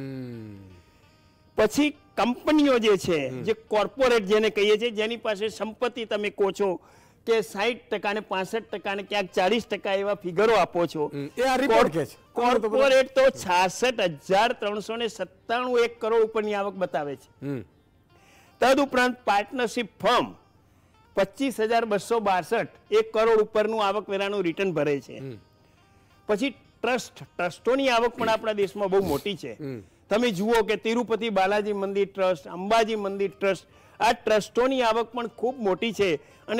પછી કંપનીઓ જે છે, જે કોર્પોરેટ જેને કહીએ છીએ, જેની પાસે સંપત્તિ તમે કહો છો કે 60% ને 65% ને ક્યાંક 40% એવા ફિગરો આપો છો, કોર્પોરેટ તો 66,397 1 કરોડ ઉપરની આવક બતાવે છે. તદ ઉપરાંત પાર્ટનરશિપ ફર્મ 25,262 1 કરોડ ઉપરનું આવક વેરાનું રિટર્ન ભરે છે. પછી ટ્રસ્ટોની આવક પણ આપણા દેશમાં બહુ મોટી છે. તમે જુઓ કે તિરુપતિ બાલાજી મંદિર ટ્રસ્ટ, અંબાજી મંદિર ટ્રસ્ટ, આ ટ્રસ્ટોની આવક પણ ખૂબ મોટી છે. અને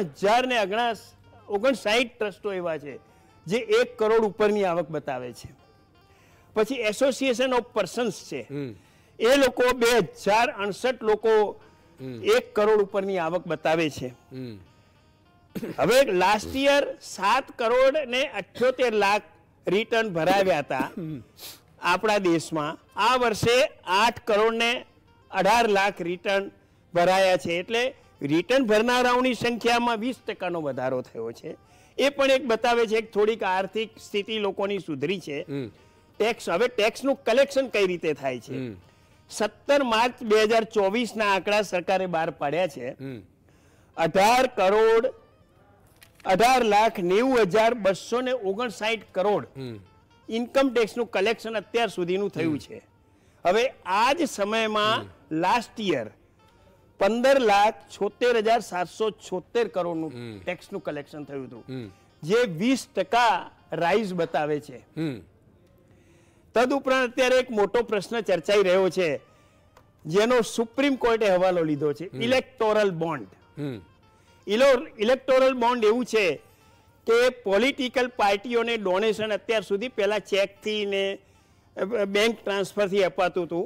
3,059 ટ્રસ્ટો એવા છે જે 1 કરોડ ઉપરની આવક બતાવે છે. પછી એસોસિએશન ઓફ પર્સન્સ છે, એ લોકો 2,068 લોકો 1 કરોડ ઉપરની આવક બતાવે છે. હવે લાસ્ટ યર 7 કરોડ ને 78 લાખ રિટર્ન ભરાવ્યા હતા આપણા દેશમાં. આ વર્ષે 8 કરોડ ને 18 લાખ રિટર્ન ભરાયા છે. એટલે રિટર્ન ભરનારાઓની સંખ્યામાં 20% વધારો થયો છે. એ પણ એક બતાવે છે કે થોડીક આર્થિક સ્થિતિ લોકોની સુધરી છે. ટેક્સ, હવે ટેક્સનું કલેક્શન કઈ રીતે થાય છે? 17 માર્ચ 2024 ના આંકડા સરકારે બહાર પાડ્યા છે. 18,90,259 કરોડ ઇન્કમ ટેક્સનું કલેક્શન અત્યાર સુધીનું થયું છે. હવે આ જ સમયમાં લાસ્ટ યર 15,76,776 કરોડનું ટેક્સનું કલેક્શન થયું હતું, જે 20% રાઇઝ બતાવે છે. તદુપરાંત અત્યારે એક મોટો પ્રશ્ન ચર્ચાઈ રહ્યો છે, જેનો સુપ્રીમ કોર્ટે હવાલો લીધો છે, ઇલેક્ટોરલ બોન્ડ. ઇલેક્ટોરલ બોન્ડ એવું છે કે પોલિટિકલ પાર્ટીઓને ડોનેશન અત્યાર સુધી પહેલા ચેકથી ને બેંક ટ્રાન્સફરથી અપાતું હતું.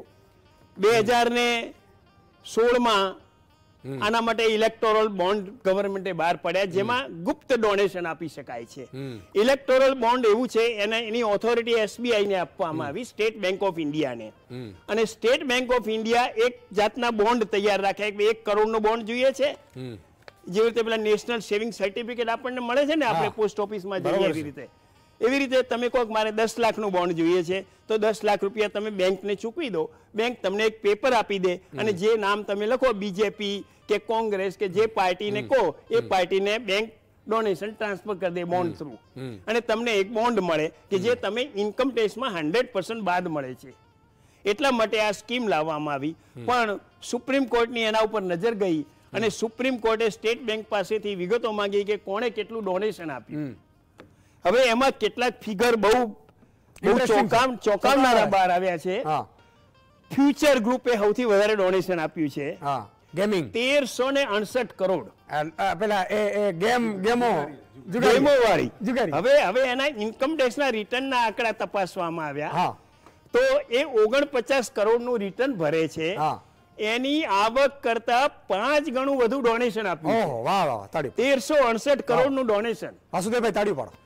2016માં આના માટે ઇલેક્ટોરલ બોન્ડ ગવર્મેન્ટે બહાર પડ્યા, જેમાં ગુપ્ત ડોનેશન આપી શકાય છે. ઇલેક્ટોરલ બોન્ડ એવું છે, એની ઓથોરિટી SBI ને આપવામાં આવી, સ્ટેટ બેંક ઓફ ઇન્ડિયાને. અને સ્ટેટ બેંક ઓફ ઇન્ડિયા એક જાતના બોન્ડ તૈયાર રાખે કે 1 કરોડનો બોન્ડ જોઈએ છે, જેવી રીતે પેલા નેશનલ સેવિંગ સર્ટિફિકેટ આપણને મળે છે ને, આપણે પોસ્ટ ઓફિસમાં જઈએ એવી રીતે તમે કહો મારે 10 લાખનું બોન્ડ જોઈએ છે, તો 10 લાખ રૂપિયા તમે બેંકને ચૂકવી દો. બેંક તમને એક પેપર આપી દે અને જે નામ તમે લખો, BJP કે કોંગ્રેસ કે જે પાર્ટીને કહો, એ પાર્ટીને બેંક ડોનેશન ટ્રાન્સફર કરી દે બોન્ડ થ્રુ, અને તમને એક બોન્ડ મળે કે જે તમે ઇન્કમ ટેક્સમાં 100% બાદ મળે છે. એટલા માટે આ સ્કીમ લાવવામાં આવી. પણ સુપ્રીમ કોર્ટની એના ઉપર નજર ગઈ અને સુપ્રીમ કોર્ટે સ્ટેટ બેંક પાસેથી વિગતો માંગી કે કોણે કેટલું ડોનેશન આપ્યું. હવે એમાં કેટલાક ફિગર બહુ ચોંકાવનારા બહાર આવ્યા છે. ફ્યુચર ગ્રુપે સૌથી વધારે ડોનેશન આપ્યું છે, ગેમિંગ 1369 કરોડ. પેલા ગેમો વાળી. હવે એના ઇન્કમ ટેક્સના રિટર્નના આંકડા તપાસવામાં આવ્યા તો એ 49 કરોડનું રિટર્ન ભરે છે. એની આવક કરતા 5 ગણું વધુ ડોનેશન આપ્યું. 1369 કરોડનું ડોનેશન. વાસુદેવભાઈ તાળી પાડો.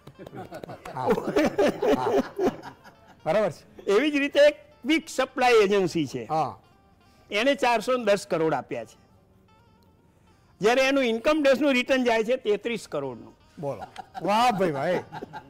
બરાબર છે. એવી જ રીતે ક્વિક સપ્લાય એજન્સી છે, એને 410 કરોડ આપ્યા છે, જ્યારે એનું ઇન્કમ ટેક્સનું રિટર્ન જાય છે 33 કરોડનું. બોલો, વાહ ભાઈ ભાઈ.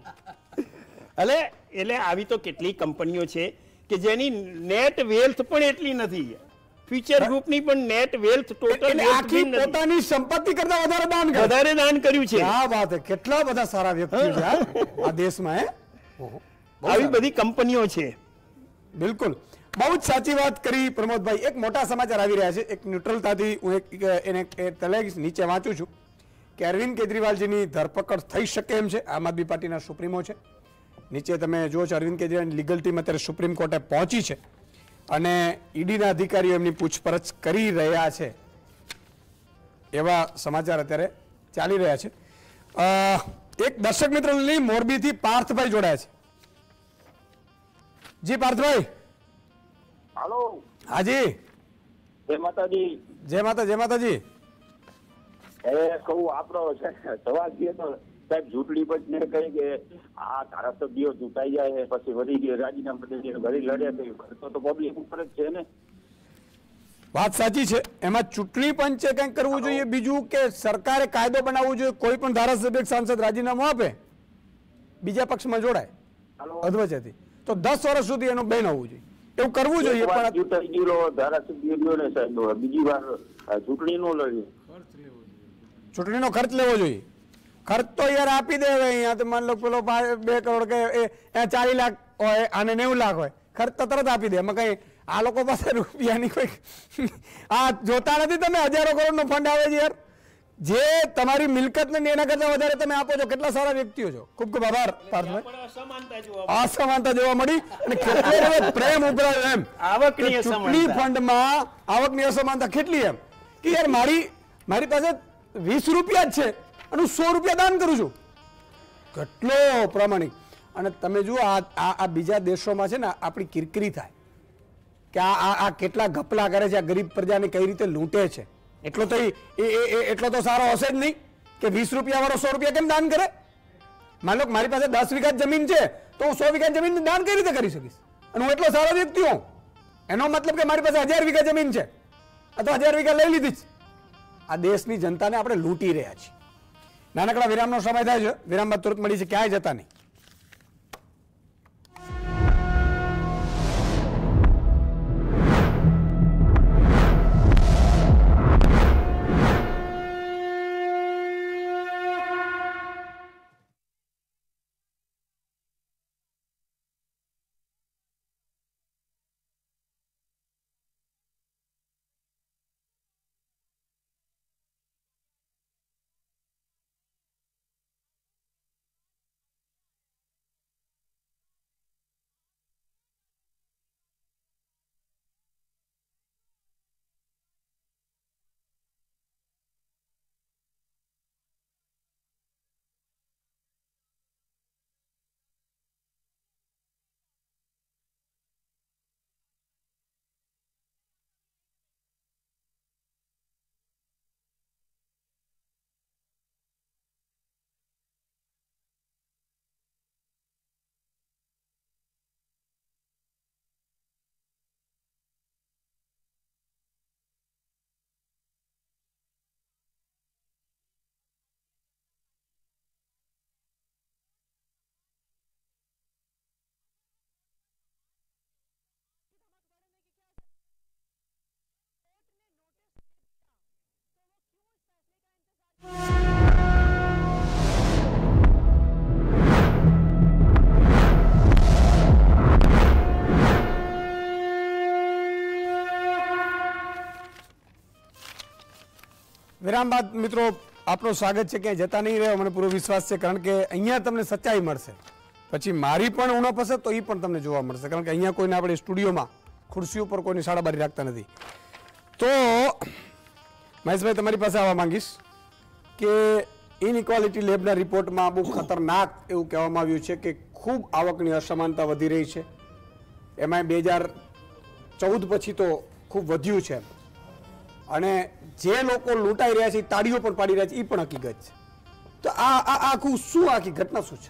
એટલે આવી તો કેટલી કંપનીઓ છે કે જેની નેટ વેલ્થ પણ એટલી નથી. ફ્યુચર ગ્રુપની પણ નેટ વેલ્થ ટોટલ આખી પોતાની સંપત્તિ કરતા વધારે દાન કર્યું છે. આ વાત છે. કેટલા બધા સારા વ્યક્તિઓ છે આ દેશમાં. આવી બધી કંપનીઓ છે. બિલકુલ. બહુ જ સાચી વાત કરી પ્રમોદભાઈ. એક મોટા સમાચાર આવી રહ્યા છે, એક ન્યુટ્રલતાથી હું એને તલેગીશ નીચે વાંચું છું કે અરવિંદ કેજરીવાલજીની ધરપકડ થઈ શકે એમ છે. આમ આદમી પાર્ટીના સુપ્રીમો છે. નીચે તમે જુઓ છો અરવિંદ કેજરીવાલની લીગલ ટીમ અત્યારે સુપ્રીમ કોર્ટે પહોંચી છે અને ઈડીના અધિકારીઓ એમની પૂછપરછ કરી રહ્યા છે એવા સમાચાર અત્યારે ચાલી રહ્યા છે. એક દર્શક મિત્રની મોરબીથી પાર્થભાઈ જોડાયા છે. જી પાર્થભાઈ. હાલો. હાજી. જય માતાજી. જય માતાજી. કહું આપણો સવાલ છે તો સાહેબ ચૂંટણી પંચને કહી કે આ ધારાસભ્યો ચૂંટાઈ જાય પછી વળી રાજીનામા દે ઘડી લડે તો પબ્લિક ઉપર જ છે ને. વાત સાચી છે. એમાં ચૂંટણી પંચે કંઈક કરવું જોઈએ, બીજું કે સરકારે કાયદો બનાવવો જોઈએ. કોઈ પણ ધારાસભ્ય સાંસદ રાજીનામું આપે બીજા પક્ષમાં જોડાય અધવચ્ચેથી તો 10 વર્ષ સુધી એનો બેન હોવું જોઈએ. એવું કરવું જોઈએ. પણ ચૂંટાઈ ગયેલો ધારાસભ્ય ને સાહેબ બીજી વાર ચૂંટણી નો લડે, ચૂંટણીનો ખર્ચ લેવો જોઈએ. ખર્ચ તો યાર આપી દે. અહીંયા તો માન લો પેલો 2 કરોડ કે 40 લાખ હોય અને 90 લાખ હોય, ખર્ચ તો તરત આપી દે. એમાં કઈ આ લોકો પાસે રૂપિયાની કોઈ આ જોતા નથી. તમે હજારો કરોડનો ફંડ આવે છે યાર. જે તમારી મિલકત ને એના કરતા વધારે તમે આપો છો. કેટલા સારા વ્યક્તિઓ છો. ખૂબ ખૂબ આભાર પાર્થભાઈ. અસમાનતા જોવા મળી અને કેટલો પ્રેમ ઉભરાયો એમ ચૂંટણી ફંડમાં આવકની અસમાનતા કેટલી એમ કે યાર મારી પાસે 20 રૂપિયા જ છે અને 100 રૂપિયા દાન કરું છું. કેટલો પ્રામાણિક. અને તમે જુઓ આ બીજા દેશોમાં છે ને આપણી કિરકિરી થાય કે આ કેટલા ગપલા કરે છે, આ ગરીબ પ્રજાને કઈ રીતે લૂંટે છે. એટલો તો સારો હશે જ નહીં કે 20 રૂપિયા વાળો 100 રૂપિયા કેમ દાન કરે. માન લો મારી પાસે 10 વીઘા જમીન છે તો હું 100 વીઘા જમીન દાન કઈ રીતે કરી શકીશ અને હું એટલો સારો વ્યક્તિ હોઉં. એનો મતલબ કે મારી પાસે 1000 વીઘા જમીન છે અથવા 1000 વીઘા લઈ લીધી છે. આ દેશની જનતાને આપણે લૂંટી રહ્યા છીએ. નાનકડા વિરામનો સમય થાય છે. વિરામ બાદ તુરંત મળી છે, ક્યાંય જતા નહીં. વિરામ બાદ મિત્રો આપનું સ્વાગત છે. ક્યાંય જતા નહીં રહ્યો, મને પૂરો વિશ્વાસ છે. કારણ કે અહીંયા તમને સચ્ચાઈ મળશે. પછી મારી પણ ઉણપ હશે તો એ પણ તમને જોવા મળશે. કારણ કે અહીંયા કોઈને આપણે સ્ટુડિયોમાં ખુરશી ઉપર કોઈની સાડાબારી રાખતા નથી. તો મહેશભાઈ તમારી પાસે આવવા માંગીશ કે ઇનઇક્વાલિટી લેબના રિપોર્ટમાં બહુ ખતરનાક એવું કહેવામાં આવ્યું છે કે ખૂબ આવકની અસમાનતા વધી રહી છે. એમાં 2014 પછી તો ખૂબ વધ્યું છે અને જે લોકો લૂંટાઈ રહ્યા છે તાળીઓ પણ પાડી રહ્યા છે એ પણ હકીકત છે. તો આ આખું શું આખી ઘટના શું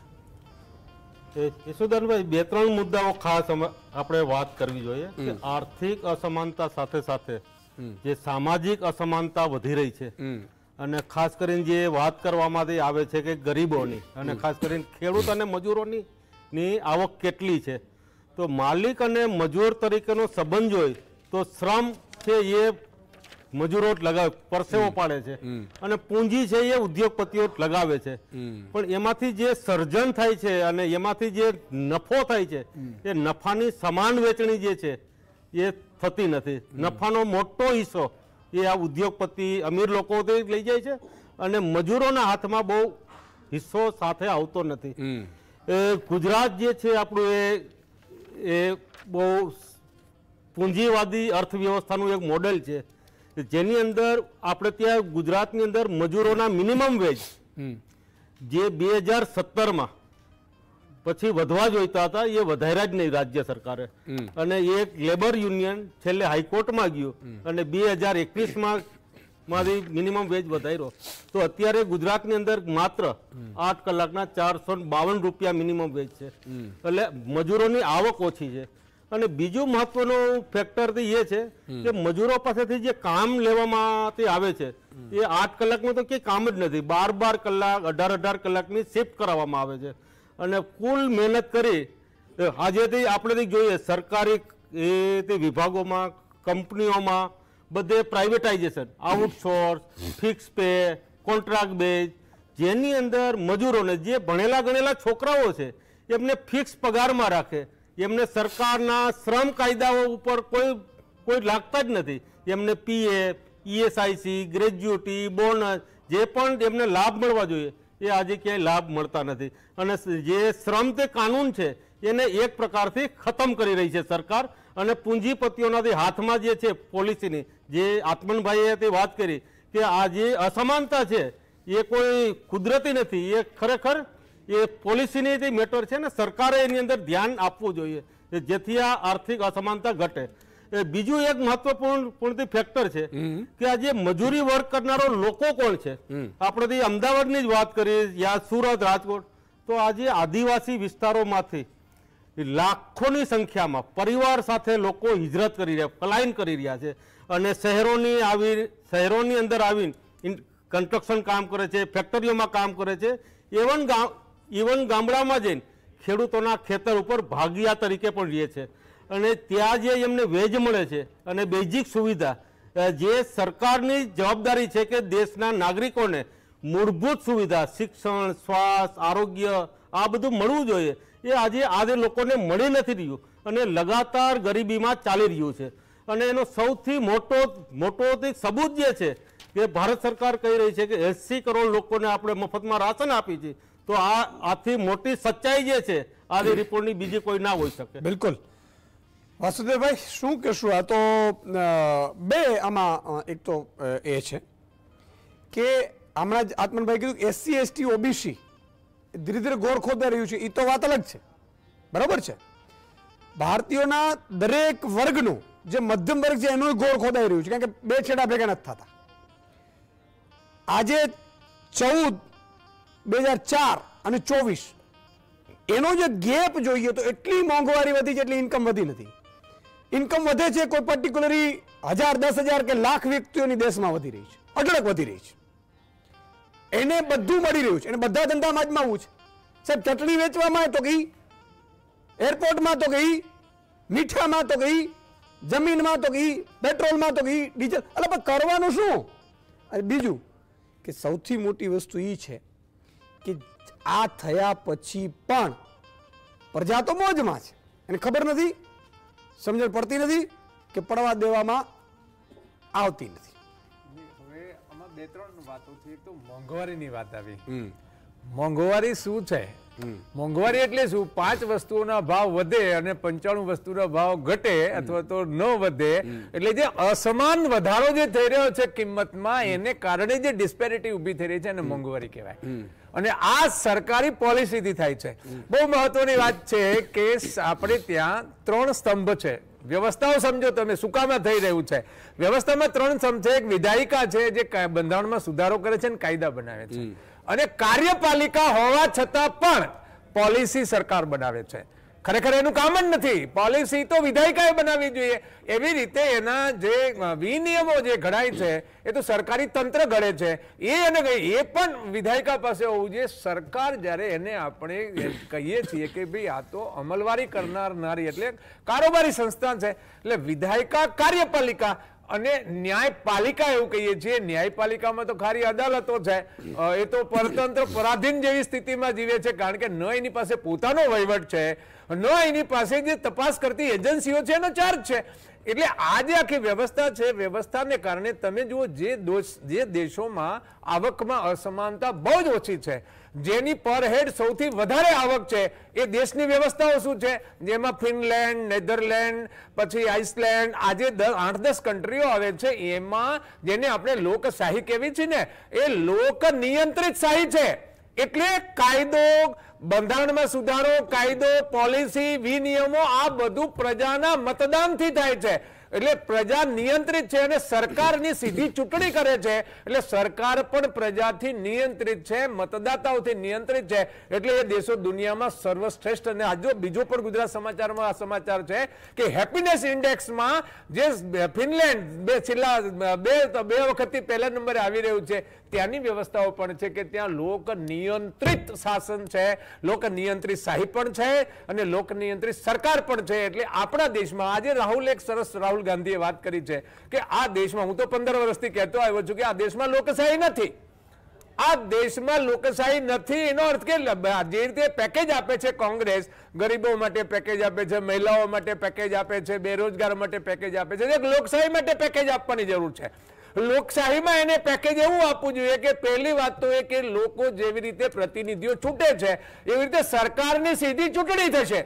છે? યશોદાનભાઈ 2-3 મુદ્દાઓ ખાસ આપણે વાત કરવી જોઈએ કે આર્થિક અસમાનતા સાથે સાથે જે સામાજિક અસમાનતા વધી રહી છે અને ખાસ કરીને જે વાત કરવામાં આવે છે કે ગરીબોની અને ખાસ કરીને ખેડૂત અને મજૂરોની આવક કેટલી છે. તો માલિક અને મજૂર તરીકેનો સંબંધ હોય તો શ્રમ છે એ મજૂરો લગાવે, પરસેવો પાડે છે અને પૂંજી છે એ ઉદ્યોગપતિઓ લગાવે છે. પણ એમાંથી જે સર્જન થાય છે અને એમાંથી જે નફો થાય છે એ નફાની સમાન વેચણી જે છે એ થતી નથી. નફાનો મોટો હિસ્સો એ આ ઉદ્યોગપતિ અમીર લોકો લઈ જાય છે અને મજૂરોના હાથમાં બહુ હિસ્સો સાથે આવતો નથી. ગુજરાત જે છે આપણું એ બહુ પૂંજીવાદી અર્થવ્યવસ્થાનું એક મોડેલ છે, જેની અંદર આપણે ત્યાં ગુજરાતની અંદર મજૂરોના મિનિમમ વેજ જે 2017માં પછી વધવા જોઈતા હતા એ વધાર્યા જ નહીં રાજ્ય સરકારે, અને એક લેબર યુનિયન છેલ્લે હાઈકોર્ટમાં ગયું અને 2021માં માંથી મિનિમમ વેજ વધાર્યો. તો અત્યારે ગુજરાતની અંદર માત્ર 8 કલાકના 452 રૂપિયા મિનિમમ વેજ છે, એટલે મજૂરોની આવક ઓછી છે. અને બીજું મહત્વનું ફેક્ટર એ છે કે મજૂરો પાસેથી જે કામ લેવામાં આવે છે એ 8 કલાકમાં તો કંઈ કામ જ નથી, 12 કલાક 18 કલાકની શિફ્ટ કરાવવામાં આવે છે. અને કુલ મહેનત કરી આજેથી આપણે જોઈએ સરકારી તે વિભાગોમાં, કંપનીઓમાં બધે privatisation, outsource, fix pay, contract base, જેની અંદર મજૂરોને જે ભણેલા ગણેલા છોકરાઓ છે એમને ફિક્સ પગારમાં રાખે, એમને સરકારના શ્રમ કાયદાઓ ઉપર કોઈ લાગતા જ નથી. એમને પીએફ, ઈએસઆઈસી, ગ્રેજ્યુટી, બોનસ જે પણ એમને લાભ મળવા જોઈએ એ આજે ક્યાંય લાભ મળતા નથી. અને જે શ્રમ તે કાનૂન છે એને એક પ્રકારથી ખતમ કરી રહી છે સરકાર. અને પૂંજીપતિઓના હાથમાં જે છે પોલિસીની, જે આત્મનભાઈએ તે વાત કરી કે આ જે અસમાનતા છે એ કોઈ કુદરતી નથી, એ ખરેખર એ પોલિસીની જે મેટર છે ને, સરકારે એની અંદર ધ્યાન આપવું જોઈએ જેથી આ આર્થિક અસમાનતા ઘટે. બીજું એક મહત્વપૂર્ણ ફેક્ટર છે કે આ જે મજૂરી વર્ક કરનારો લોકો કોણ છે. આપણે અમદાવાદની જ વાત કરીએ યા સુરત, રાજકોટ, તો આજે આદિવાસી વિસ્તારોમાંથી લાખોની સંખ્યામાં પરિવાર સાથે લોકો હિજરત કરી રહ્યા, પલાયન કરી રહ્યા છે અને શહેરોની અંદર આવીને કન્સ્ટ્રક્શન કામ કરે છે, ફેક્ટરીઓમાં કામ કરે છે. ઇવન ગામડામાં જઈને ખેડૂતોના ખેતર ઉપર ભાગિયા તરીકે પણ રહે છે. અને ત્યાં જે એમને વેજ મળે છે અને બેઝિક સુવિધા, જે સરકારની જવાબદારી છે કે દેશના નાગરિકોને મૂળભૂત સુવિધા, શિક્ષણ, સ્વાસ્થ્ય, આરોગ્ય આ બધું મળવું જોઈએ, એ આજે લોકોને મળી નથી રહ્યું અને લગાતાર ગરીબીમાં ચાલી રહ્યું છે. અને એનો સૌથી મોટો સબૂત જે છે કે ભારત સરકાર કહી રહી છે કે 80 કરોડ લોકોને આપણે મફતમાં રાશન આપી છે. તો આથી મોટી સચ્ચાઈ જે છે આ રિપોર્ટની બીજી કોઈ ના હોઈ શકે. બિલકુલ. વાસુદેવભાઈ શું કહેશું? આ તો બે આમાં એક તો એ છે કે હમણાં જ આત્મનભાઈ કીધું SC ST OBC ધીરે ધીરે ગોળ ખોદાઈ રહ્યું છે, એ તો વાત અલગ છે, બરાબર છે. ભારતીયોના દરેક વર્ગનું જે મધ્યમ વર્ગ છે એનું ગોળ ખોદાઈ રહ્યું છે, કારણ કે બે છેડા ભેગા નથી થતા. આજે 14, 2004 અને 24 એનો જે ગેપ જોઈએ તો એટલી મોંઘવારી વધી છે, એટલી ઇન્કમ વધી નથી. ઇન્કમ વધે છે કોઈ પર્ટિક્યુલરી 1000, 10,000 કે લાખ વ્યક્તિઓની દેશમાં વધી રહી છે, અઢળક વધી રહી છે. એને બધું મળી રહ્યું છે, એને બધા ધંધામાં અજમાવવું છે. સાહેબ ચટણી વેચવામાં તો ગઈ, એરપોર્ટમાં તો ગઈ, મીઠામાં તો ગઈ, જમીનમાં તો ગઈ, પેટ્રોલમાં તો ગઈ, ડીઝલ, એટલે પણ કરવાનું શું? અને બીજું કે સૌથી મોટી વસ્તુ એ છે કે આ થયા પછી પણ પ્રજા તો મોજમાં છે, એને ખબર નથી, સમજણ પડતી નથી કે પડવા દેવામાં આવતી નથી. હવે આમાં બે ત્રણ વાતો છે. એક તો મોંઘવારીની વાત આવી. મોંઘવારી શું છે? મોંઘવારી એટલે શું? 5 વસ્તુઓના ભાવ વધે અને 95 વસ્તુના ભાવ ઘટે અથવા તો ન વધે, એટલે જે અસમાન વધારો જે થઈ રહ્યો છે કિંમતમાં, એને કારણે જે ડિસ્પેરિટી ઊભી થઈ રહી છે એને મોંઘવારી કહેવાય. અને આ સરકારી પોલિસીથી થાય છે. બહુ મહત્વની વાત છે કે આપણે ત્યાં 3 સ્તંભ છે. વ્યવસ્થાઓ સમજો તમે સુકામાં થઈ રહ્યું છે. વ્યવસ્થામાં 3 સ્તંભ છે. એક વિધાયિકા છે જે બંધારણમાં સુધારો કરે છે અને કાયદા બનાવે છે, અને કાર્યપાલિકા હોવા છતાં પણ પોલિસી સરકાર બનાવે છે. ખરેખર એનું કામ જ નથી. પોલિસી તો વિધાયિકાએ બનાવવી જોઈએ. એવી રીતે એના જે વિનિયમો જે ઘડાય છે એ તો સરકારી તંત્ર ઘડે છે, એ પણ વિધાયિકા પાસે હોવું જોઈએ. સરકાર જ્યારે એને આપણે કહીએ છીએ કે ભાઈ આ તો અમલવારી કરનાર નારી એટલે કારોબારી સંસ્થા છે, એટલે વિધાયિકા, કાર્યપાલિકા અને ન્યાયપાલિકા એવું કહીએ છીએ. ન્યાયપાલિકામાં તો ખાલી અદાલતો છે, એ તો પરતંત્ર પરાધીન જેવી સ્થિતિમાં જીવે છે, કારણ કે ન એની પાસે પોતાનો વહીવટ છે, ન એની પાસે જે તપાસ કરતી એજન્સીઓ છે એનો ચાર્જ છે. એટલે આ જે આખી વ્યવસ્થા છે, વ્યવસ્થાને કારણે તમે જુઓ જે દેશોમાં આવકમાં અસમાનતા બહુ જ ઓછી છે, જેની પર હેડ સૌથી વધારે આવક છે, એ દેશની વ્યવસ્થાઓ શું છે, જેમાં ફિનલેન્ડ, નેધરલેન્ડ, પછી આઇસલેન્ડ, આજે 8-10 કન્ટ્રીઓ આવે છે, એમાં જેને આપણે લોકશાહી કહેવી છે ને, એ લોક નિયંત્રિત શાહી છે. એટલે કાયદો, બંધારણમાં સુધારો, કાયદો, પોલિસી, વિનિયમો આ બધું પ્રજાના મતદાનથી થાય છે. એટલે પ્રજા નિયંત્રિત છે અને સરકારની સીધી ચૂંટણી કરે છે. એટલે સરકાર પણ પ્રજાથી નિયંત્રિત છે, મતદાતાઓથી નિયંત્રિત છે. એટલે એ દેશો દુનિયામાં સર્વશ્રેષ્ઠ. અને આજે બીજો પણ ગુજરાત સમાચારમાં આ સમાચાર છે કે હેપીનેસ ઇન્ડેક્સમાં જે ફિનલેન્ડ છેલ્લા બે વખતથી પહેલા નંબરે આવી રહ્યું છે, ત્યાંની વ્યવસ્થાઓ પણ છે કે ત્યાં લોક નિયંત્રિત શાસન છે, લોક નિયંત્રિત શાહી પણ છે અને લોક નિયંત્રિત સરકાર પણ છે. એટલે આપણા દેશમાં આજે રાહુલ ગાંધીએ વાત કરી છે કે આ દેશમાં, હું તો 15 વર્ષથી કહેતો આવ્યો છું કે આ દેશમાં લોકશાહી નથી. આ દેશમાં લોકશાહી નથી એનો અર્થ કે જે રીતે પેકેજ આપે છે કોંગ્રેસ, ગરીબો માટે પેકેજ આપે છે, મહિલાઓ માટે પેકેજ આપે છે, બેરોજગાર માટે પેકેજ આપે છે, લોકશાહી માટે પેકેજ આપવાની જરૂર છે. લોકશાહીમાં એને પેકેજ એવું આપવું જોઈએ કે પહેલી વાત તો એ કે લોકો જેવી રીતે પ્રતિનિધિઓ ચૂંટે છે એવી રીતે સરકારની સીધી ચૂંટણી થશે.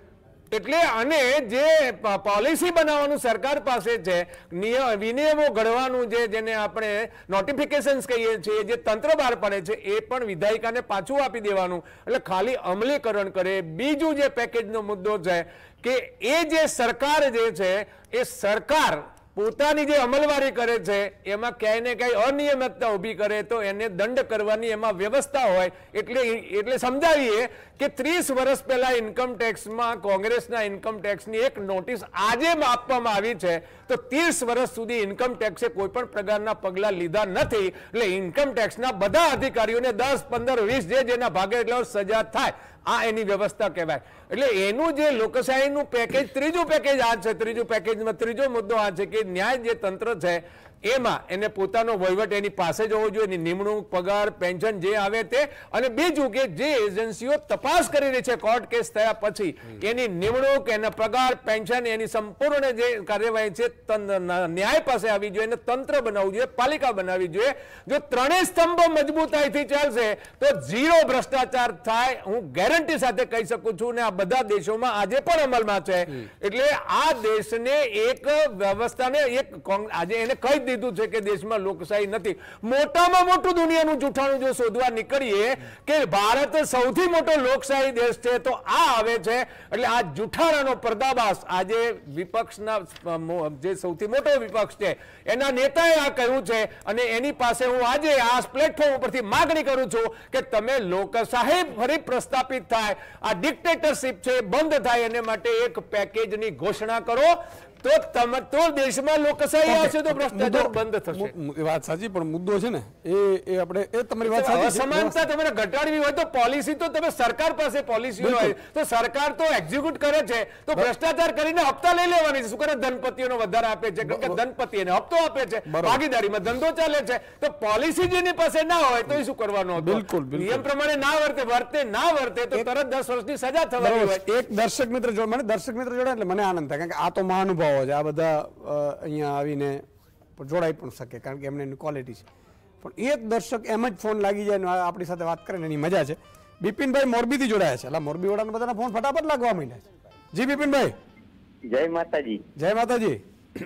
એટલે અને જે પોલિસી બનાવવાનું સરકાર પાસે છે, વિનિયમો ઘડવાનું જેને આપણે નોટિફિકેશન્સ કહીએ છીએ, જે તંત્ર બહાર પડે છે, એ પણ વિધાયિકાને પાછું આપી દેવાનું. એટલે ખાલી અમલીકરણ કરે. બીજું જે પેકેજનો મુદ્દો છે કે એ જે સરકાર જે છે એ સરકાર પોતાની જે અમલવારી કરે છે એમાં ક્યાંય ને ક્યાંય અનિયમિતતા ઊભી કરે તો એને દંડ કરવાની એમાં વ્યવસ્થા હોય. એટલે સમજાવીએ કે 30 વર્ષ પહેલા ઇન્કમ ટેક્સમાં કોંગ્રેસના ઇન્કમ ટેક્સની એક નોટિસ આજે આપવામાં આવી છે, તો 30 વર્ષ સુધી ઇન્કમ ટેક્સે કોઈ પણ પ્રકારના પગલાં લીધા નથી. એટલે ઇન્કમ ટેક્સના બધા અધિકારીઓને 10, 15, 20 જેના ભાગે એટલે સજા થાય, આ એની વ્યવસ્થા કહેવાય. એટલે એનું જે લોકશાહીનું પેકેજ, ત્રીજું પેકેજ આ છે. ત્રીજું પેકેજમાં ત્રીજો મુદ્દો આ છે કે ન્યાય જે તંત્ર છે એમાં એને પોતાનો વહીવટ એની પાસે જ હોવો જોઈએ, એની નિમણૂક, પગાર, પેન્શન જે આવે તે. અને બીજું કે જે એજન્સીઓ તપાસ કરી રહી છે કોર્ટ કેસ થયા પછી, એની નિમણૂક, એના પગાર, પેન્શન, એની સંપૂર્ણ જે કાર્યવાહી છે ન્યાય પાસે આવી જોઈએ, એને તંત્ર બનાવવું જોઈએ, પાલિકા બનાવવી જોઈએ. જો ત્રણેય સ્તંભો મજબૂતાઈથી ચાલશે તો 0 ભ્રષ્ટાચાર થાય, હું ગેરંટી સાથે કહી શકું છું. ને આ બધા દેશોમાં આજે પણ અમલમાં છે. એટલે આ દેશને એક વ્યવસ્થાને આજે એને કહી દીધું છે કે દેશમાં લોકશાહી નથી. મોટામાં મોટું દુનિયાનું જૂઠાણું જો શોધવા નીકળીએ કે ભારત સૌથી મોટો લોકશાહી દેશ છે તો આ આવે છે. એટલે આ જૂઠાણાનો પર્દાફાશ આજે વિપક્ષના જે સૌથી મોટો વિપક્ષ છે એના નેતાએ આ કહ્યું છે. અને એની પાસે હું આજે આ પ્લેટફોર્મ ઉપરથી માગણી કરું છું કે તમે લોકશાહી ફરી પ્રસ્થાપિત થાય, આ ડિક્ટેટરશીપ છે બંધ થાય, એને માટે એક પેકેજની ઘોષણા કરો. તો દેશમાં લોકશાહી આવશે તો ભ્રષ્ટાચાર બંધ થશે. એ વાત સાચી, પણ મુદ્દો છે ને એ આપણે એ તમારી વાત સાચી. અસમાનતા તમારે ઘટાડવી હોય તો પોલિસી તો તમે સરકાર પાસે પોલિસી હોય તો સરકાર તો એક્ઝિક્યુટ કરે છે, તો ભ્રષ્ટાચાર કરીને હપ્તા લઈ લેવાની છે. શું કરે? ધનપતિઓનો વધારે આપે છે, કારણ કે ધનપતિ એને હપ્તો આપે છે, ભાગીદારીમાં ધંધો ચાલે છે. તો પોલિસી જેની પાસે ના હોય તો શું કરવાનું? બિલકુલ નિયમ પ્રમાણે ના વર્તે તો તરત 10 વર્ષની સજા થવાની હોય. એક દર્શક મિત્ર જોડે, મને દર્શક મિત્ર જોડે એટલે મને આનંદ થાય, કારણ કે આ તો મહાનુભાવ આ બધા અહીંયા આવીને જોડાઈ પણ શકે, કારણ કે એમને એની ક્વોલિટી છે. પણ એક દર્શક એમ જ ફોન લાગી જાય ને આપણી સાથે વાત કરે ને એની મજા છે. બિપિનભાઈ મોરબીથી જોડાયા છે. એટલે મોરબી વાળાના બધાના ફોન ફટાફટ લાગવા માંડ્યા છે. જી બિપિનભાઈ. જય માતાજી. જય માતાજી.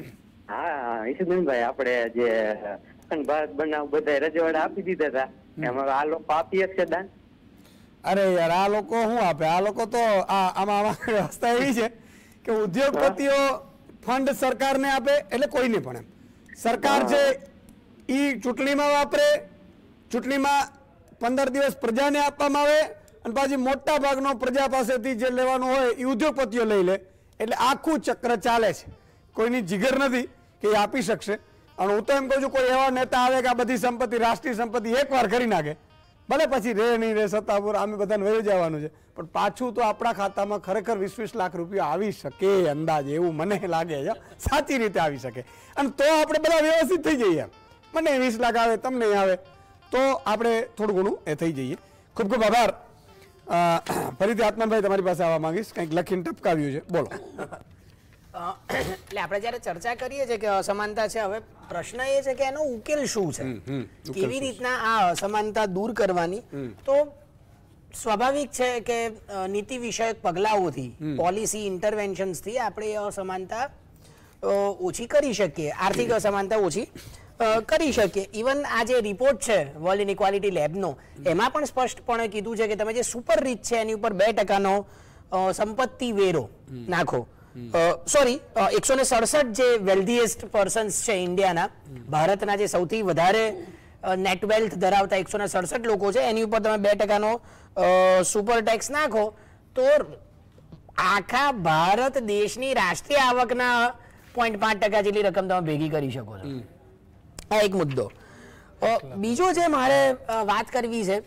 હા ઈશુબેનભાઈ, આપણે જે ભારત બનાવ બધા રજવાડા આપી દીધા હતા, એમાં આ લોકો આપી છે દાન? અરે યાર, આ લોકો શું આપે? આ લોકો તો આમાં વ્યવસ્થા એવી છે કે ઉદ્યોગપતિઓ ફંડ સરકારને આપે, એટલે કોઈને પણ એમ સરકાર છે એ ચૂંટણીમાં વાપરે, ચૂંટણીમાં 15 દિવસ પ્રજાને આપવામાં આવે અને પાછી મોટા ભાગનો પ્રજા પાસેથી જે લેવાનું હોય એ ઉદ્યોગપતિઓ લઈ લે. એટલે આખું ચક્ર ચાલે છે. કોઈની જીગર નથી કે એ આપી શકશે. અને હું તો એમ કહું છું, કોઈ એવા નેતા આવે કે આ બધી સંપત્તિ, રાષ્ટ્રીય સંપત્તિ એકવાર કરી નાખે, ભલે પછી રે નહીં રે સત્તાપુર, અમે બધાને વહી જવાનું છે, પણ પાછું તો આપણા ખાતામાં ખરેખર 20-20 લાખ રૂપિયા આવી શકે અંદાજે, એવું મને લાગે છે. સાચી રીતે આવી શકે અને તો આપણે બધા વ્યવસ્થિત થઈ જઈએ. મને 20 લાખ આવે, તમને આવે તો આપણે થોડું ઘણું એ થઈ જઈએ. ખૂબ ખૂબ આભાર. ફરીથી આત્માનભાઈ તમારી પાસે આવવા માંગીશ. કંઈક લખીને ટપકાવ્યું છે, બોલો. એટલે આપણે જ્યારે ચર્ચા કરીએ છીએ કે અસમાનતા છે, હવે પ્રશ્ન એ છે કે એનો ઉકેલ શું છે, કેવી રીતના આ અસમાનતા દૂર કરવાની. તો સ્વાભાવિક છે કે નીતિ વિષયક પગલાઓથી, પોલિસી ઇન્ટરવેન્શન્સથી આપણે એ અસમાનતા ઓછી કરી શકીએ, આર્થિક અસમાનતા ઓછી કરી શકીએ. ઇવન આ જે રિપોર્ટ છે વર્લ્ડ ઇનઇક્વાલિટી લેબનો, એમાં પણ સ્પષ્ટપણે કીધું છે કે તમે જે સુપર રીચ છે એની ઉપર 2% સંપત્તિ વેરો નાખો. સોરી, 167 જે વેલ્ધીએસ્ટ પર્સન્સ છે ઇન્ડિયાના, ભારતના જે સૌથી વધારે નેટ વેલ્થ ધરાવતા 167 લોકો છે, એની ઉપર તમે 2% સુપર ટેક્સ નાખો તો આખા ભારત દેશની રાષ્ટ્રીય આવકના 0.5% જેટલી રકમ તમે ભેગી કરી શકો છો. આ એક મુદ્દો. બીજો જે મારે વાત કરવી છે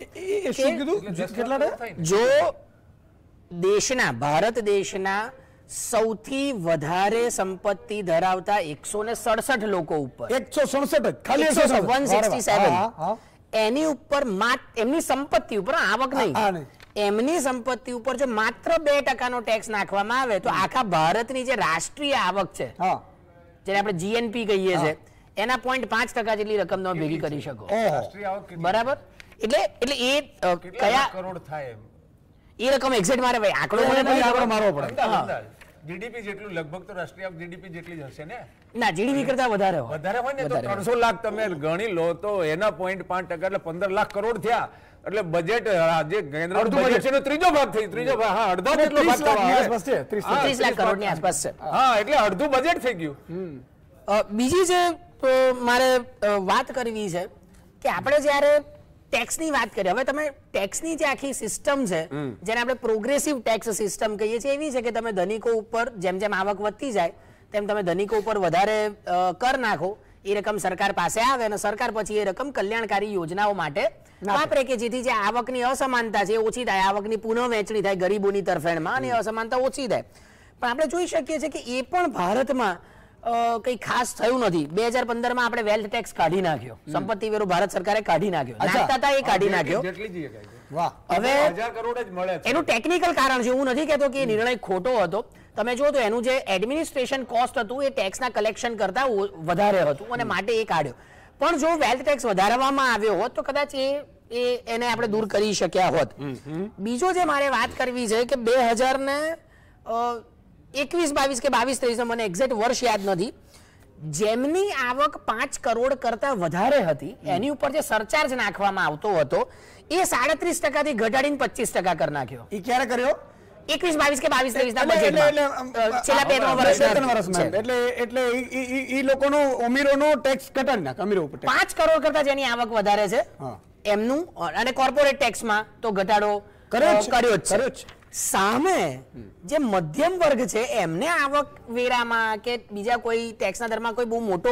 જો દેશના, ભારત દેશના સૌથી વધારે સંપત્તિ ધરાવતા 167 લોકો ઉપર, 167 ખાલી 167, એની ઉપર એમની સંપત્તિ ઉપર, આવક નહીં, એમની સંપત્તિ ઉપર જો માત્ર 2% ટેક્સ નાખવામાં આવે તો આખા ભારતની જે રાષ્ટ્રીય આવક છે, જેને આપણે જીએનપી કહીએ છીએ, એના 0.5% જેટલી રકમ તમે ભેગી કરી શકો. બરાબર? એટલે એ કયા કરોડ થાય એ રકમ એક્ઝેક્ટ મારે ભાઈ આંકડો મારવો પડે. જીડીપી જેટલું લગભગ તો રાષ્ટ્રીય જીડીપી જેટલી જ હશે ને? ના, જીડીપી કરતા વધારે હોય. વધારે હોય ને તો 300 લાખ તમે ગણી લો તો એના 0.5% એટલે 15 લાખ કરોડ થયા. એટલે બજેટ જે કેન્દ્ર બજેટ છે એનો ત્રીજો ભાગ થઈ, ત્રીજો ભાગ, હા, અડધો જેટલો ભાગ થવા આવે. 30 લાખ કરોડની આસપાસ છે. હા, એટલે અડધું બજેટ થઈ ગયું. બીજી જે મારે વાત કરવી છે કે આપણે જ્યારે ટેક્સની વાત કરીએ, હવે તમે ટેક્સની જે આખી સિસ્ટમ છે જેને આપણે પ્રોગ્રેસિવ ટેક્સ સિસ્ટમ કહીએ છીએ, એવી છે કે તમે ધનિકો ઉપર જેમ જેમ આવક વધતી જાય તેમ તમે ધનિકો ઉપર વધારે કર નાખો, એ રકમ સરકાર પાસે આવે અને સરકાર પછી એ રકમ કલ્યાણકારી યોજનાઓ માટે વાપરે કે જેથી જે આવકની અસમાનતા છે એ ઓછી થાય, આવકની પુનઃ વહેંચણી થાય ગરીબોની તરફેણમાં અને અસમાનતા ઓછી થાય. પણ આપણે જોઈ શકીએ છીએ કે એ પણ ભારતમાં કઈ ખાસ થયું નથી. 2015માં આપણે વેલ્થ ટેક્સ કાઢી નાખ્યો, સંપત્તિ વેરો ભારત સરકારે કાઢી નાખ્યો, નાખતા હતા એ કાઢી નાખ્યો. હવે એનું ટેકનિકલ કારણ છે, એવું નથી કહેતો કે એ નિર્ણય ખોટો હતો. તમે જુઓ તો એનું જે એડમિનિસ્ટ્રેશન કોસ્ટ હતું એ ટેક્સના કલેક્શન કરતા વધારે હતું અને માટે એ કાઢ્યો. પણ જો વેલ્થ ટેક્સ વધારવામાં આવ્યો હોત તો કદાચ એને આપણે દૂર કરી શક્યા હોત. બીજો જે મારે વાત કરવી છે કે 2021-22 કે 22-23 મને એક્ઝેક્ટ વર્ષ યાદ નથી, જેમની આવક 5 કરોડ કરતા વધારે હતી એની ઉપર જે સરચાર્જ નાખવામાં આવતો હતો એ 37% થી ઘટાડીને 25% કરી નાખ્યો. એ ક્યારે કર્યો? 21-22 કે 22-23 ના બજેટમાં, છેલ્લા 2-3 વર્ષમાં. એટલે ઈ લોકોનો અમીરોનો ટેક્સ ઘટાડી નાખ, અમીરો ઉપર 5 કરોડ કરતા જેની આવક વધારે છે એમનું, અને કોર્પોરેટ ટેક્સમાં તો ઘટાડો કર્યો જ છે. સામે જે મધ્યમ વર્ગ છે એમને આવક વેરામાં કે બીજા કોઈ ટેક્સના દરમાં કોઈ બહુ મોટો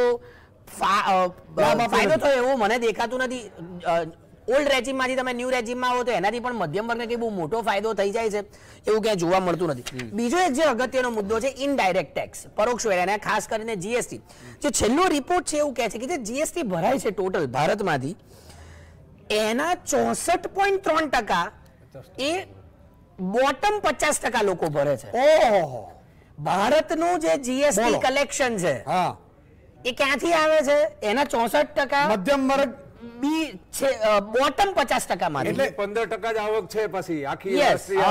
ફાયદો થયો એવું મને દેખાતું નથી. ઓલ્ડ રેજીમમાંથી તમે ન્યૂ રેજીમમાં આવો તો એનાથી પણ મધ્યમ વર્ગને કંઈ બહુ મોટો ફાયદો થઈ જાય છે એવું ક્યાંય જોવા મળતું નથી. બીજો એક જે અગત્યનો મુદ્દો છે ઇનડાયરેક્ટ ટેક્સ, પરોક્ષ વેરા, અને ખાસ કરીને જીએસટી. જે છેલ્લો રિપોર્ટ છે એવું કહે છે કે જે જીએસટી ભરાય છે ટોટલ ભારતમાંથી એના 64.3% એ બોટમ 50% લોકો ભરે છે. ઓહો, ભારતનું જે જીએસટી કલેક્શન છે એ ક્યાંથી આવે છે? એના 64% મધ્યમ વર્ગ બોટમ 50% માં, એટલે 15% જ આવક છે. પછી આખી રાષ્ટ્રીય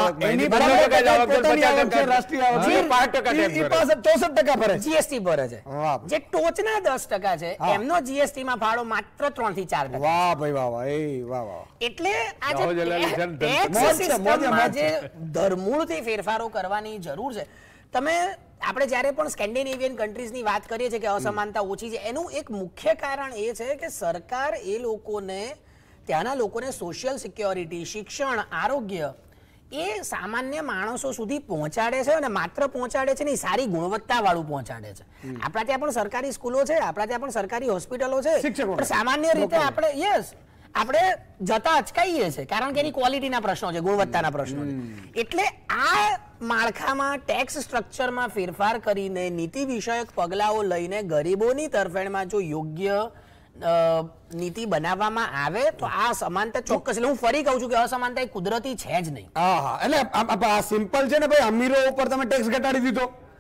જીએસટી ભરે છે. જે ટોચના 10% છે એમનો જીએસટી માં ફાળો માત્ર 3 થી 4%. વાહ ભાઈ વાહ, વાહ વાહ. એટલે આ જે ટેક્સ સિસ્ટમમાં જે ધરમૂળથી ફેરફારો કરવાની જરૂર છે. તમે આપણે જ્યારે પણ સ્કેન્ડિનેવિયન કન્ટ્રીઝની વાત કરીએ છીએ કે અસમાનતા ઓછી છે, એનું એક મુખ્ય કારણ એ છે કે સરકાર એ લોકોને, ત્યાંના લોકોને સોશિયલ સિક્યોરિટી, શિક્ષણ, આરોગ્ય એ સામાન્ય માણસો સુધી પહોંચાડે છે અને માત્ર પહોંચાડે છે નહીં, સારી ગુણવત્તાવાળું પહોંચાડે છે. આપણા ત્યાં પણ સરકારી સ્કૂલો છે, આપણા ત્યાં પણ સરકારી હોસ્પિટલો છે, પણ સામાન્ય રીતે આપણે જતા અચકાઈએ છીએ કારણ કે એની ક્વોલિટીના પ્રશ્નો છે, ગુણવત્તાના પ્રશ્નો છે. એટલે આ માળખામાં ટેક્સ સ્ટ્રક્ચરમાં ફેરફાર કરીને નીતિ વિષયક પગલાઓ લઈને ગરીબોની તરફેણમાં જો યોગ્ય નીતિ બનાવવામાં આવે તો આ સમાનતા ચોક્કસ, એટલે હું ફરી કહું છું કે અસમાનતા એ કુદરતી છે જ નહીં. એટલે આ સિમ્પલ છે ને ભાઈ, અમીરો ઉપર તમે ટેક્સ ઘટાડી દીધો,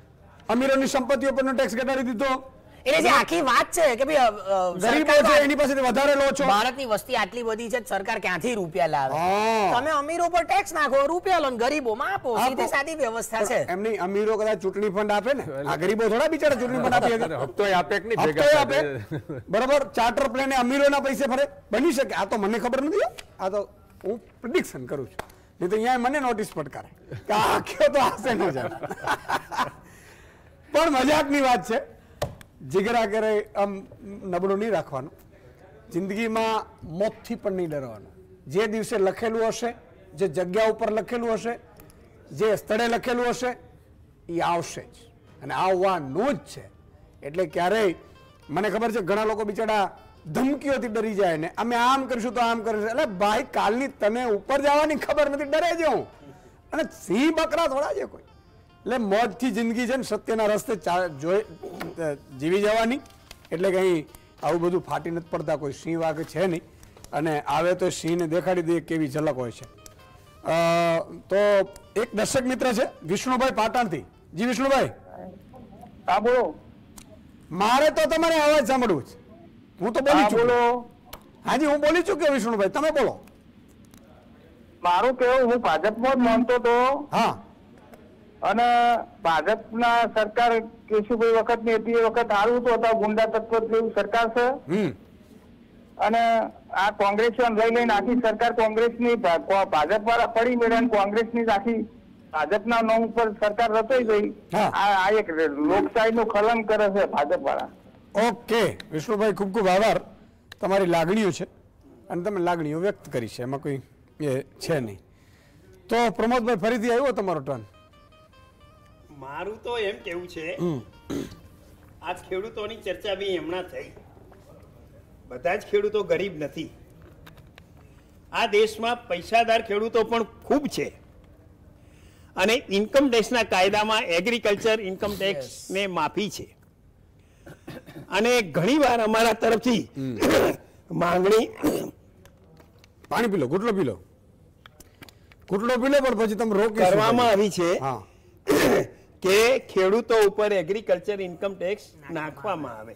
અમીરોની સંપત્તિઓ પરનો ટેક્સ ઘટાડી દીધો. એટલે જે આખી વાત છે કે ભાઈ ગરીબો છે એની પાસેથી વધારે લો છો. ભારતની વસ્તી આટલી બધી છે, સરકાર ક્યાંથી રૂપિયા લાવે? હા. તમે અમીરો પર ટેક્સ નાખો, રૂપિયા લો, ગરીબોમાં આપો. સીધી સાદી વ્યવસ્થા છે. એમની અમીરો કદાચ ચૂંટણી ફંડ આપે ને, આ ગરીબો થોડા બિચારા ચૂંટણી ફંડ આપી શકે. હપ્તોય આપે કે નહીં હપ્તોય આપે. બરાબર. ચાર્ટર પ્લેને અમીરોના પૈસે ફરે, બની શકે. આ તો મને ખબર નથી, આ તો હું પ્રિડિક્શન કરું છું. નહીં તો અહીંયા મને નોટિસ ફટકારે કે આ આખ્યો તો હશે ન જાય. પણ મજાકની વાત છે. જીગરા કરે આમ નબળું નહીં રાખવાનું. જિંદગીમાં મોતથી પણ નહીં ડરવાનું. જે દિવસે લખેલું હશે, જે જગ્યા ઉપર લખેલું હશે, જે સ્થળે લખેલું હશે, એ આવશે જ અને આવવાનું જ છે. એટલે ક્યારેય મને ખબર છે ઘણા લોકો બિચારા ધમકીઓથી ડરી જાય ને, અમે આમ કરીશું તો આમ કરીશું. એટલે ભાઈ કાલની તને ઉપર જવાની ખબર નથી, ડરે જ હું. અને સિંહ બકરા થોડા છે કોઈ. એટલે મોજથી જિંદગી છે ને સત્યના રસ્તે જીવી જવાની. એટલે કંઈ આવું બધું ફાટી નથી પડતા, કોઈ સિંહ વાઘ છે નહીં. અને આવે તો સિંહને દેખાડી દઈએ કેવી ઝલક હોય છે. તો એક દર્શક મિત્ર છે વિષ્ણુભાઈ પાટણથી. જી વિષ્ણુભાઈ. હા બોલો. મારે તો તમારે અવાજ સાંભળવું છે. હું તો બોલી છું. હાજી હું બોલી ચૂક્યો વિષ્ણુભાઈ, તમે બોલો. મારું કેવું, હું ભાજપમાં જ માનતો હતો. હા. અને ભાજપના સરકાર કેશુભાઈ વખત ની હતી એ વખત સારું હતું, હતા ગુંડા તત્વ જેવું સરકાર છે. અને આ કોંગ્રેસ લઈ લઈને આખી સરકાર કોંગ્રેસની ભાજપ વાળા પડી મેળવે, કોંગ્રેસની આખી ભાજપના નામ ઉપર સરકાર રચાઈ ગઈ. આ એક લોકશાહી નું ખલન કરે છે ભાજપ વાળા. ઓકે વિષ્ણુભાઈ, ખૂબ ખૂબ આભાર. તમારી લાગણીઓ છે અને તમે લાગણીઓ વ્યક્ત કરી છે, એમાં કોઈ એ છે નહીં. તો પ્રમોદભાઈ ફરીથી આવ્યો તમારો ટર્ન. મારું તો એમ કેવું છે, આ ખેડૂતોની ચર્ચા બી હમણાં થઈ. બધા જ ખેડૂતો ગરીબ નથી. આ દેશમાં પૈસાદાર ખેડૂતો પણ ખૂબ છે. અને ઇન્કમ ટેક્સના કાયદામાં એગ્રીકલ્ચર ઇન્કમ ટેક્સને માફી છે. અને ઘણીવાર અમારા તરફથી માંગણી, પાણી પી લો, ગુટલો પી લો, ગુટલો પી લો, પણ પછી તમે રોકી કરવામાં આવી છે કે ખેડૂતો ઉપર એગ્રીકલ્ચર ઇન્કમ ટેક્સ નાખવામાં આવે.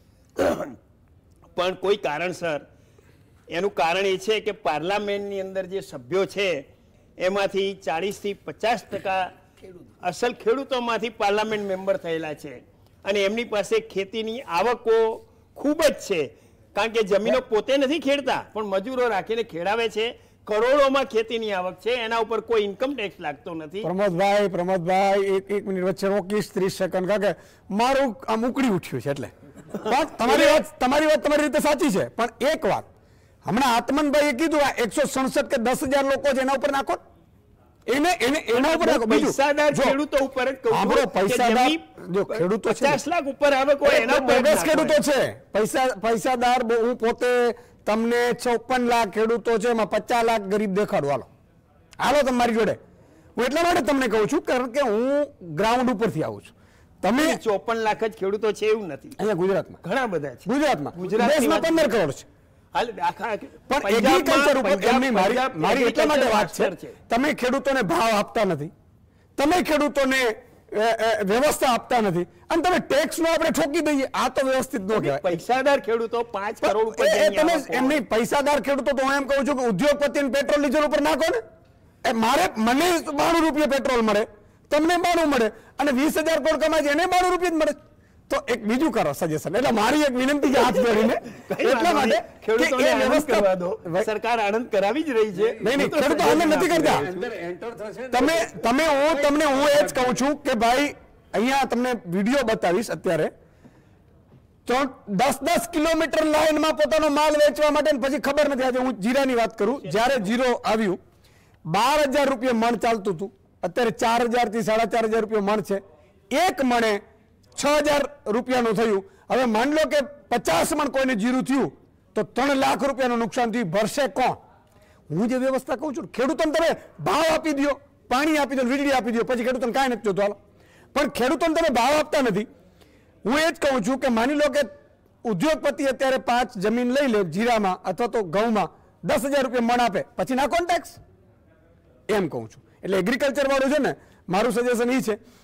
પણ કોઈ કારણસર, એનું કારણ એ છે કે પાર્લામેન્ટની અંદર જે સભ્યો છે એમાંથી 40 થી 50% અસલ ખેડૂતોમાંથી પાર્લામેન્ટ મેમ્બર થયેલા છે. અને એમની પાસે ખેતીની આવકો ખૂબ જ છે, કારણ કે જમીનો પોતે નથી ખેડતા પણ મજૂરો રાખીને ખેડાવે છે. કરોડોમાં ખેતીની આવક છે, એના ઉપર કોઈ ઇન્કમ ટેક્સ લાગતો નથી. પ્રમોદભાઈ એક મિનિટ વચ્ચે રોકીશ 30 સેકન્ડ, કારણ કે મારું આમ ઉકળી ઉઠ્યું છે. એટલે તમારી વાત તમારી રીતે સાચી છે, પણ એક વાત હમણાં આત્મનભાઈએ કીધું, આ 167 કે 10,000 લોકો છે એના ઉપર નાખો, એના ઉપર નાખો. પૈસાદાર ખેડૂતો ઉપર જ કહું છું, પૈસાદાર જો ખેડૂતો 50 લાખ ઉપર આવક હોય એના ઉપર ખેડૂતો છે. પૈસાદાર હું પોતે તમને 54 લાખ ખેડૂતો છે, એમાં 50 લાખ ગરીબ દેખાડો. હાલો તમારી જોડે. હું એટલા માટે તમને કહું છું કારણ કે હું ગ્રાઉન્ડ ઉપરથી આવું છું. તમે 54 લાખ જ ખેડૂતો છે એવું નથી. અહીંયા ગુજરાતમાં ઘણા બધા છે. ગુજરાતમાં દેશમાં 15 કરોડ છે. પણ એગ્રીકલ્ચર ઉપર એમની મારી એટલા માટે વાત છે, તમે ખેડૂતોને ભાવ આપતા નથી, તમે ખેડૂતોને વ્યવસ્થા આપતા નથી, અને તમે ટેક્સ નો આપણે ઠોકી દઈએ. આ તો વ્યવસ્થિત ન કહેવાય. પૈસાદાર ખેડૂતો 5 કરોડ ઉપર તમે એમની પૈસાદાર ખેડૂતો તો હું એમ કહું છું કે ઉદ્યોગપતિ પેટ્રોલ ડીઝલ ઉપર નાખો ને. મને 92 રૂપિયા પેટ્રોલ મળે, તમને 92 મળે, અને 20,000 કરોડ કમાય છે એને 92 રૂપિયા જ મળે. તો એક બીજું કરો સજેશન. એટલે મારી એક વિનંતી છે હાથ જોડીને, એટલા માટે ખેડૂતોને આનંદ કરવા દો. સરકાર આનંદ કરાવી જ રહી છે. નહીં, ખેડૂતો આનંદ નથી કરતા. હું એ જ કહું છું કે ભાઈ અહીંયા તમને વિડીયો બતાવીશ અત્યારે. 10 કિલોમીટર લાઈનમાં પોતાનો માલ વેચવા માટે, પછી ખબર નથી. આજે હું જીરાની વાત કરું, જ્યારે જીરો આવ્યું 12,000 રૂપિયા મણ ચાલતું હતું, અત્યારે 4,000 થી 4,500 રૂપિયા મણ છે. એક મણે 6,000 રૂપિયાનું થયું. હવે માની લો કે 50 મણ કોઈને જીરું થયું તો 3 લાખ રૂપિયાનું નુકસાન થયું. ભરશે કોણ? હું જે વ્યવસ્થા કહું છું, ખેડૂતોને તમે ભાવ આપી દો, પાણી આપી દો, વીજળી આપી દો, પછી ખેડૂતોને કાંઈ નથી જોતું. હાલો, પણ ખેડૂતોને તમે ભાવ આપતા નથી. હું એ જ કહું છું કે માની લો કે ઉદ્યોગપતિ અત્યારે 5 જમીન લઈ લે જીરામાં અથવા તો ઘઉંમાં 10,000 રૂપિયા મણ આપે, પછી નાખો ટેક્સ. એમ કહું છું. એટલે એગ્રીકલ્ચર વાળું છે ને, મારું સજેશન એ છે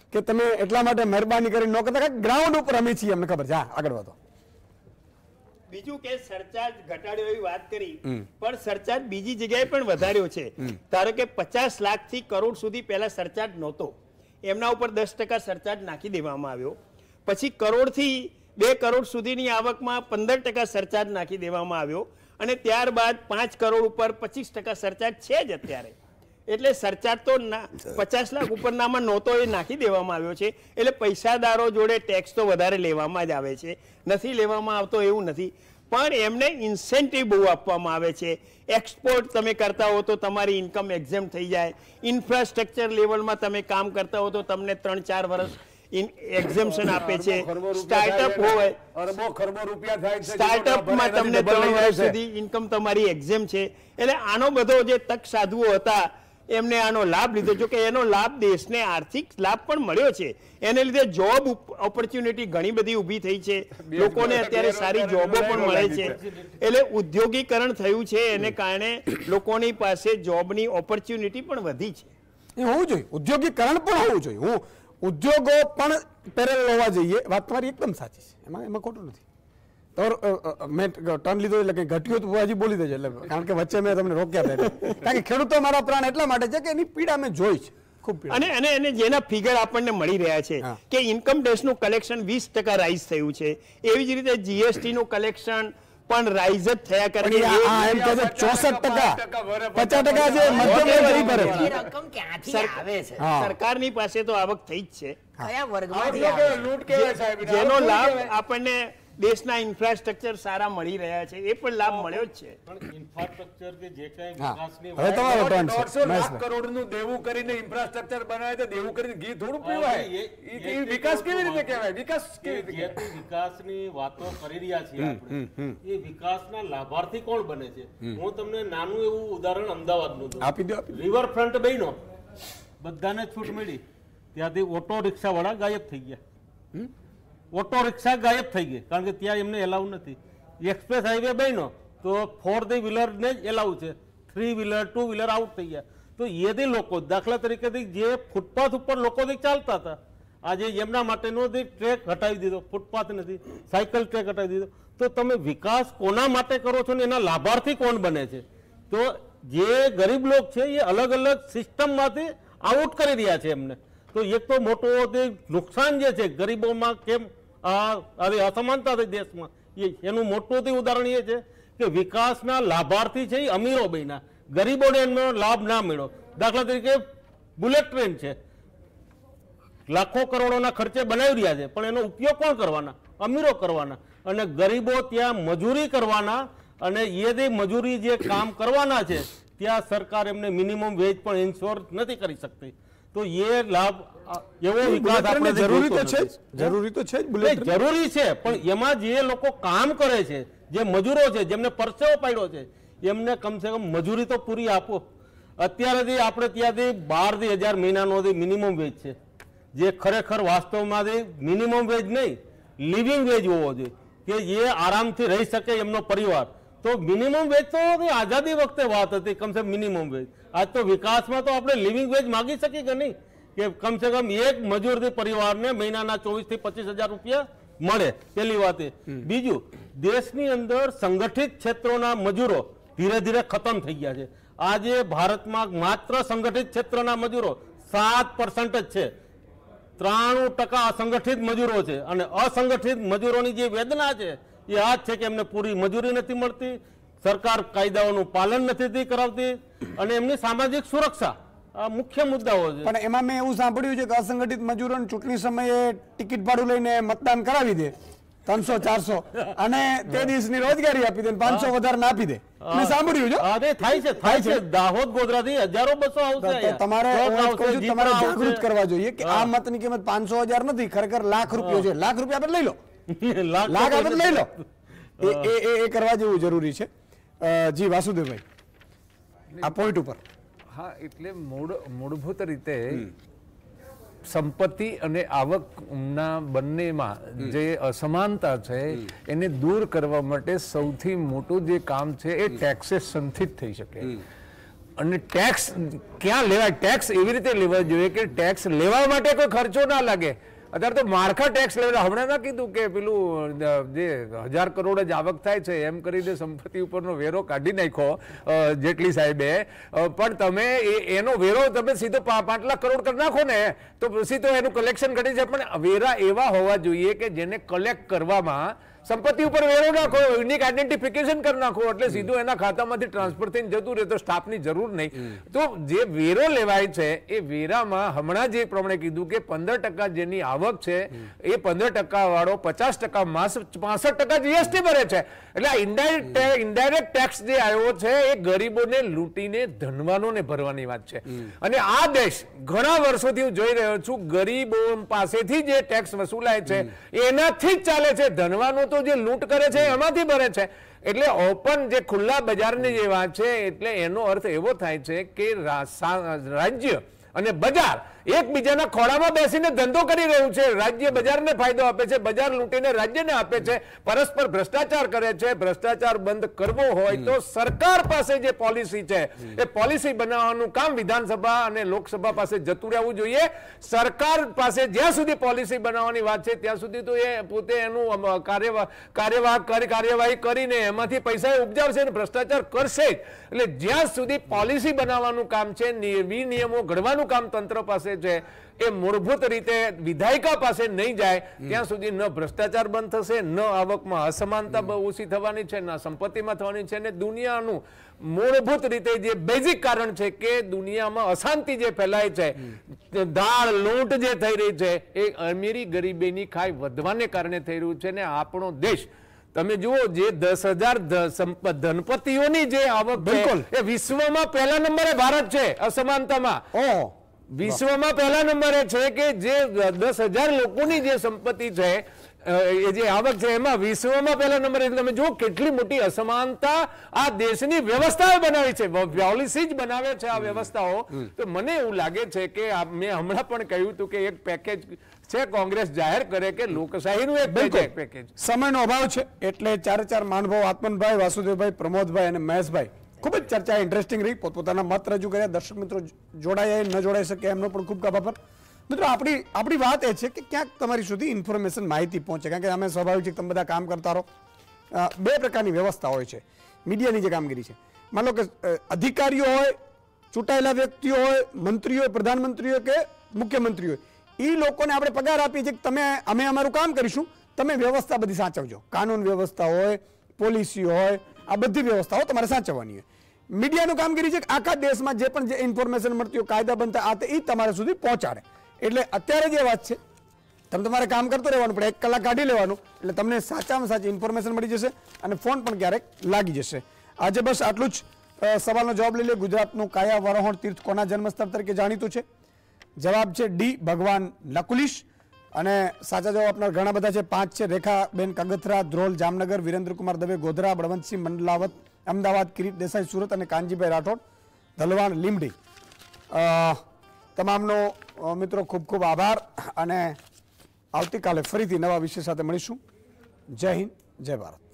કે તમે એટલા માટે મહેરબાની કરી ન કરતા ગ્રાઉન્ડ ઉપર અમે છીએ, અમને ખબર છે. હા, આગળ વધો. બીજું કે સરચાર્જ ઘટાડ્યો એવી વાત કરી, પણ સરચાર્જ બીજી જગ્યાએ પણ વધાર્યો છે. ધારો કે 50 લાખથી કરોડ સુધી પહેલા સરચાર્જ નહોતો, એમના ઉપર 10% સરચાર્જ નાખી દેવામાં આવ્યો. પછી કરોડથી 2 કરોડ સુધીની આવકમાં 15% સરચાર્જ નાખી દેવામાં આવ્યો, અને ત્યારબાદ 5 કરોડ ઉપર 25% સરચાર્જ છે જ અત્યારે. એટલે સરચાર્જ તો 50 લાખ ઉપરનામાં નહોતો, એ નાખી દેવામાં આવ્યો છે. એટલે પૈસાદારો જોડે ટેક્સ તો વધારે લેવામાં જ આવે છે, નથી લેવામાં આવતો એવું નથી, પણ એમને ઇન્સેન્ટિવ બહુ આપવામાં આવે છે. એક્સપોર્ટ તમે કરતા હો તો તમારી ઇન્કમ એક્ઝેમ્પ થઈ જાય. ઇન્ફ્રાસ્ટ્રક્ચર લેવલમાં તમે કામ કરતા હો તો તમને 3-4 વર્ષ એક્ઝેમ્પશન આપે છે. સ્ટાર્ટઅપ હોય, અરબો ખરબો રૂપિયા થાય છે, સ્ટાર્ટઅપમાં તમને 3 વર્ષ સુધી ઇન્કમ તમારી એક્ઝેમ છે. એટલે આનો બધો જે તક સાધુઓ હતા એમને આનો લાભ લીધો. જો કે એનો લાભ દેશને આર્થિક લાભ પણ મળ્યો છે, એને લીધે જોબ ઓપોર્ચ્યુનિટી ઘણી બધી ઊભી થઈ છે, લોકોને અત્યારે સારી જોબો પણ મળે છે. એટલે ઉદ્યોગીકરણ થયું છે, એને કારણે લોકોની પાસે જોબની ઓપોર્ચ્યુનિટી પણ વધી છે. એ હોવું જોઈએ, ઉદ્યોગીકરણ પણ હોવું જોઈએ. ઉદ્યોગો પણ પેરેલલ હોવા જોઈએ. વાત તમારી એકદમ સાચી છે, એમાં ખોટું નથી. તો મેં ટર્ન લીધો એટલે કંઈ ઘટ્યું તો હજી બોલી દેજો, એટલે કારણ કે વચ્ચે મેં તમને રોક્યા હતા. કારણ કે ખેડૂતો મારા પ્રાણ એટલા માટે છે કે એની પીડા મેં જોઈ છે ખૂબ. અને જેના ફિગર આપણને મળી રહ્યા છે કે ઇન્કમ ટેક્સનું કલેક્શન 20% રાઇઝ થયું છે, એવી જ રીતે જીએસટી નું કલેક્શન પણ રાઇઝ જ થયા કરે. એમ કહે છે 64%, 50% સરકારની પાસે તો આવક થઈ જ છે, કયા વર્ગમાંથી જેનો લાભ આપણને દેશના ઇન્ફ્રાસ્ટ્રક્ચર સારા મળી રહ્યા છે, એ પણ લાભ મળ્યો જ છે. પણ ઇન્ફ્રાસ્ટ્રક્ચર કે જે કઈ વિકાસની હવે તમારો ટર્ન છે. 150 લાખ કરોડનું દેવું કરીને ઇન્ફ્રાસ્ટ્રક્ચર બનાવે તો દેવું કરીને ઘી થોડું પીવાય. એ વિકાસ કેવી રીતે કહેવાય? વિકાસ કેવી રીતે? જે વિકાસની વાતો કરી રહ્યા છીએ આપણે, એ વિકાસના લાભાર્થી કોણ બને છે? હું તમને નાનું એવું ઉદાહરણ અમદાવાદનું દઉં. આપી દો. રિવરફ્રન્ટ બન્યો, બધાને છૂટ મળી, ત્યાંથી ઓટો રિક્ષા વાળા ગાયબ થઈ ગયા. ઓટો રિક્ષા ગાયબ થઈ ગઈ, કારણ કે ત્યાં એમને એલાઉ નથી. એક્સપ્રેસ હાઈવે બન્યો તો 4 વ્હીલરને જ એલાઉ છે, 3 વ્હીલર 2 વ્હીલર આઉટ થઈ ગયા. તો એથી લોકો, દાખલા તરીકેથી જે ફૂટપાથ ઉપર લોકોથી ચાલતા હતા, આજે એમના માટેનો ટ્રેક હટાવી દીધો, ફૂટપાથ નથી, સાયકલ ટ્રેક હટાવી દીધો. તો તમે વિકાસ કોના માટે કરો છો ને એના લાભાર્થી કોણ બને છે? તો જે ગરીબ લોક છે એ અલગ અલગ સિસ્ટમમાંથી આઉટ કરી રહ્યા છે એમને. તો એક તો મોટું નુકસાન જે છે ગરીબોમાં, કેમ આવી અસમાનતા થઈ દેશમાં, એનું મોટું ઉદાહરણ એ છે કે વિકાસના લાભાર્થી છે એ અમીરો બન્યા, ગરીબોને એનો લાભ ના મળ્યો. દાખલા તરીકે બુલેટ ટ્રેન છે, લાખો કરોડોના ખર્ચે બનાવી રહ્યા છે, પણ એનો ઉપયોગ કોણ કરવાના? અમીરો કરવાના. અને ગરીબો ત્યાં મજૂરી કરવાના, અને એ મજૂરી જે કામ કરવાના છે ત્યાં સરકાર એમને મિનિમમ વેજ પણ ઇન્શ્યોર નથી કરી શકતી. તો એ લાભ, એવો વિકાસ આપણે જરૂરી તો છે જ, જરૂરી છે, પણ એમાં જે લોકો કામ કરે છે, જે મજૂરો છે, જેમને પરસેવો પાડ્યો છે, એમને કમસે કમ મજૂરી તો પૂરી આપો. અત્યારેથી આપણે ત્યાંથી 12,000 મહિનાનો મિનિમમ વેજ છે, જે ખરેખર વાસ્તવમાં મિનિમમ વેજ નહીં, લિવિંગ વેજ હોવો જોઈએ, કે જે આરામથી રહી શકે એમનો પરિવાર. તો મિનિમમ વેજ તો આઝાદી વખતે વાત હતી, કમસે કમ મિનિમમ વેજ. આજ તો વિકાસમાં તો આપણે લિવિંગ વેજ માગી શકીએ કે નહીં, કે કમસે કમ એક મજૂરથી પરિવારને મહિનાના 24,000 થી 25,000 રૂપિયા મળે. પહેલી વાત એ. બીજું, દેશની અંદર સંગઠિત ક્ષેત્રોના મજૂરો ધીરે ધીરે ખતમ થઈ ગયા છે. આજે ભારતમાં માત્ર સંગઠિત ક્ષેત્રના મજૂરો 7% જ છે, 93% અસંગઠિત મજૂરો છે. અને અસંગઠિત મજૂરોની જે વેદના છે એ આ જ છે કે એમને પૂરી મજૂરી નથી મળતી, સરકાર કાયદાઓનું પાલન નથી કરાવતી, અને એમની સામાજિક સુરક્ષા, આ મુખ્ય મુદ્દાઓ છે. પણ એમાં મેં એવું સાંભળ્યું છે કે અસંગઠિત મજૂરોને ચૂંટણી સમયે ટિકિટ ભાડું લઈને મતદાન કરાવી દે 300-400, અને તે દિવસની રોજગારી આપી દે, 500 વધારે આપી દે. મેં સાંભળ્યું છે. અરે થાય છે. દાહોદ ગોધરાથી હજારો બસો આવશે. તમારે જાગૃત કરવા જોઈએ કે આ મતની કિંમત 500,000 નથી, ખરેખર લાખ રૂપિયો છે. લાખ રૂપિયા આપણે લઈ લો, લાખ આપણે લઈ લો. એ કરવા જેવું જરૂરી છે. જી વાસુદેવભાઈ, આ પોઈન્ટ ઉપર. હા, એટલે મૂળભૂત રીતે સંપત્તિ અને આવકના બંનેમાં જે અસમાનતા છે એને દૂર કરવા માટે સૌથી મોટું જે કામ છે એ ટેક્સેશનથી જ થઈ શકે. અને ટેક્સ ક્યાં લેવાય? ટેક્સ એવી રીતે લેવા જોઈએ કે ટેક્સ લેવા માટે કોઈ ખર્ચો ના લાગે. અત્યારે તો માળખા ટેક્સ લેવા, હમણાં ના કીધું કે પેલું જે 1000 કરોડ જ આવક થાય છે એમ કરીને સંપત્તિ ઉપરનો વેરો કાઢી નાખ્યો જેટલી સાહેબે, પણ તમે એનો વેરો તમે સીધો 5 લાખ કરોડ કરી નાખો ને તો સીધો એનું કલેક્શન ઘટી જાય. પણ વેરા એવા હોવા જોઈએ કે જેને કલેક્ટ કરવામાં સંપત્તિ ઉપર વેરો નાખો, યુનિક આઈડેન્ટિફિકેશન કરી નાખો એટલે સીધું એના ખાતામાંથી ટ્રાન્સફર થઈને જતું રહે તો સ્ટાફની જરૂર નહીં. તો જે વેરો લેવાય છે એ વેરામાં હમણાં જે પ્રમાણે કીધું કે 15% જેની આવક છે એ 15% વાળો 50% 65% જીએસટી ભરે છે. એટલે આ ઇનડાયરેક્ટ ટેક્સ જે આવ્યો છે એ ગરીબોને લૂંટીને ધનવાનોને ભરવાની વાત છે. અને આ દેશ ઘણા વર્ષોથી હું જોઈ રહ્યો છું ગરીબો પાસેથી જે ટેક્સ વસૂલાય છે એનાથી જ ચાલે છે. ધનવાનો તો જે લૂંટ કરે છે એમાંથી ભરે છે. એટલે ઓપન જે ખુલ્લા બજારની જે વાત છે એટલે એનો અર્થ એવો થાય છે કે રાજ્ય અને બજાર એકબીજાના ખોળામાં બેસીને ધંધો કરી રહ્યું છે. રાજ્ય બજારને ફાયદો આપે છે, બજાર લૂંટીને રાજ્યને આપે છે, પરસ્પર ભ્રષ્ટાચાર કરે છે. ભ્રષ્ટાચાર બંધ કરવો હોય તો સરકાર પાસે જે પોલિસી છે એ પોલિસી બનાવવાનું કામ વિધાનસભા અને લોકસભા પાસે જતું રહેવું જોઈએ. સરકાર પાસે જ્યાં સુધી પોલિસી બનાવવાની વાત છે ત્યાં સુધી તો એ પોતે એનું કાર્યવાહી કરીને એમાંથી પૈસા ઉપજાવશે અને ભ્રષ્ટાચાર કરશે જ. એટલે જ્યાં સુધી પોલિસી બનાવવાનું કામ છે, વિનિયમો ઘડવાનું કામ તંત્ર પાસે છે, એ મૂળભૂત રીતે વિધાયિકા પાસે નહીં જાય ત્યાં સુધી ન ભ્રષ્ટાચાર બંધ થશે, ન આવકમાં અસમાનતા ઓછી થવાની છે, ન સંપત્તિમાં થવાની છે. અને દુનિયાનું મૂળભૂત રીતે જે બેઝિક કારણ છે કે દુનિયામાં અશાંતિ જે ફેલાય છે, દાળ લૂંટ જે થઈ રહી છે એ અમીરી ગરીબીની ખાઈ વધવાને કારણે થઈ રહ્યું છે. ને આપણો દેશ તમે જુઓ જે 10,000 ધનપતિઓની જે આવક છે એ વિશ્વમાં પહેલા નંબરે ભારત છે અસમાનતામાં. વિશ્વમાં પહેલા નંબરે છે કે જે 10,000 લોકોની જે સંપત્તિ છે એ જે આવક છે એમાં વિશ્વમાં પહેલા નંબરે. તમે જુઓ કેટલી મોટી અસમાનતા આ દેશની વ્યવસ્થાઓ બનાવી છે, પોલિસી જ બનાવે છે આ વ્યવસ્થાઓ. તો મને એવું લાગે છે કે મેં હમણાં પણ કહ્યું હતું કે એક પેકેજ છે કોંગ્રેસ જાહેર કરે કે લોકશાહીનું એક પેકેજ. સમયનો અભાવ છે એટલે ચાર મહાનુભાવ આત્મનભાઈ, વાસુદેવભાઈ, પ્રમોદભાઈ અને મહેશભાઈ ખૂબ જ ચર્ચા ઇન્ટરેસ્ટિંગ રહી. પોતપોતાના મત રજૂ કર્યા. દર્શક મિત્રો જોડાયા ન જોડાઈ શકે એમનો પણ ખૂબ આભાર. મિત્રો આપણી વાત એ છે કે ક્યાંક તમારી સુધી ઇન્ફોર્મેશન માહિતી પહોંચે, કારણ કે અમે સ્વાભાવિક છે તમે બધા કામ કરતા રહો. બે પ્રકારની વ્યવસ્થા હોય છે મીડિયાની જે કામગીરી છે. માન લો કે અધિકારીઓ હોય, ચૂંટાયેલા વ્યક્તિઓ હોય, મંત્રીઓ હોય, પ્રધાનમંત્રીઓ કે મુખ્યમંત્રી હોય, એ લોકોને આપણે પગાર આપીએ છીએ કે અમે અમારું કામ કરીશું, તમે વ્યવસ્થા બધી સાચવજો. કાનૂન વ્યવસ્થા હોય, પોલિસી હોય, આ બધી વ્યવસ્થાઓ તમારે સાચવવાની હોય. મીડિયાનું કામગીરી છે કે આખા દેશમાં જે પણ જે ઇન્ફોર્મેશન મળતી હોય, કાયદા બનતા આ એ તમારા સુધી પહોંચાડે. એટલે અત્યારે જે વાત છે તમારે કામ કરતું રહેવાનું પડે, 1 કલાક કાઢી લેવાનું એટલે તમને સાચામાં સાચી ઇન્ફોર્મેશન મળી જશે અને ફોન પણ ક્યારેક લાગી જશે. આજે બસ આટલું જ. સવાલનો જવાબ લઈ લે. ગુજરાતનું કાયા વરોહણ તીર્થ કોના જન્મસ્થળ તરીકે જાણીતું છે? જવાબ છે ડી, ભગવાન નકુલિશ. અને સાચા જવાબ આપનાર ઘણા બધા છે. 5 છે રેખાબેન કગથરા, ધ્રોલ જામનગર, વિરેન્દ્રકુમાર દવે ગોધરા, બળવંતસિંહ મંડલાવત અમદાવાદ, કિરીટ દેસાઈ સુરત અને કાનજીભાઈ રાઠોડ ધલવાણ લીમડી. તમામનો મિત્રો ખૂબ ખૂબ આભાર અને આવતીકાલે ફરીથી નવા વિષય સાથે મળીશું. જય હિન્દ, જય ભારત.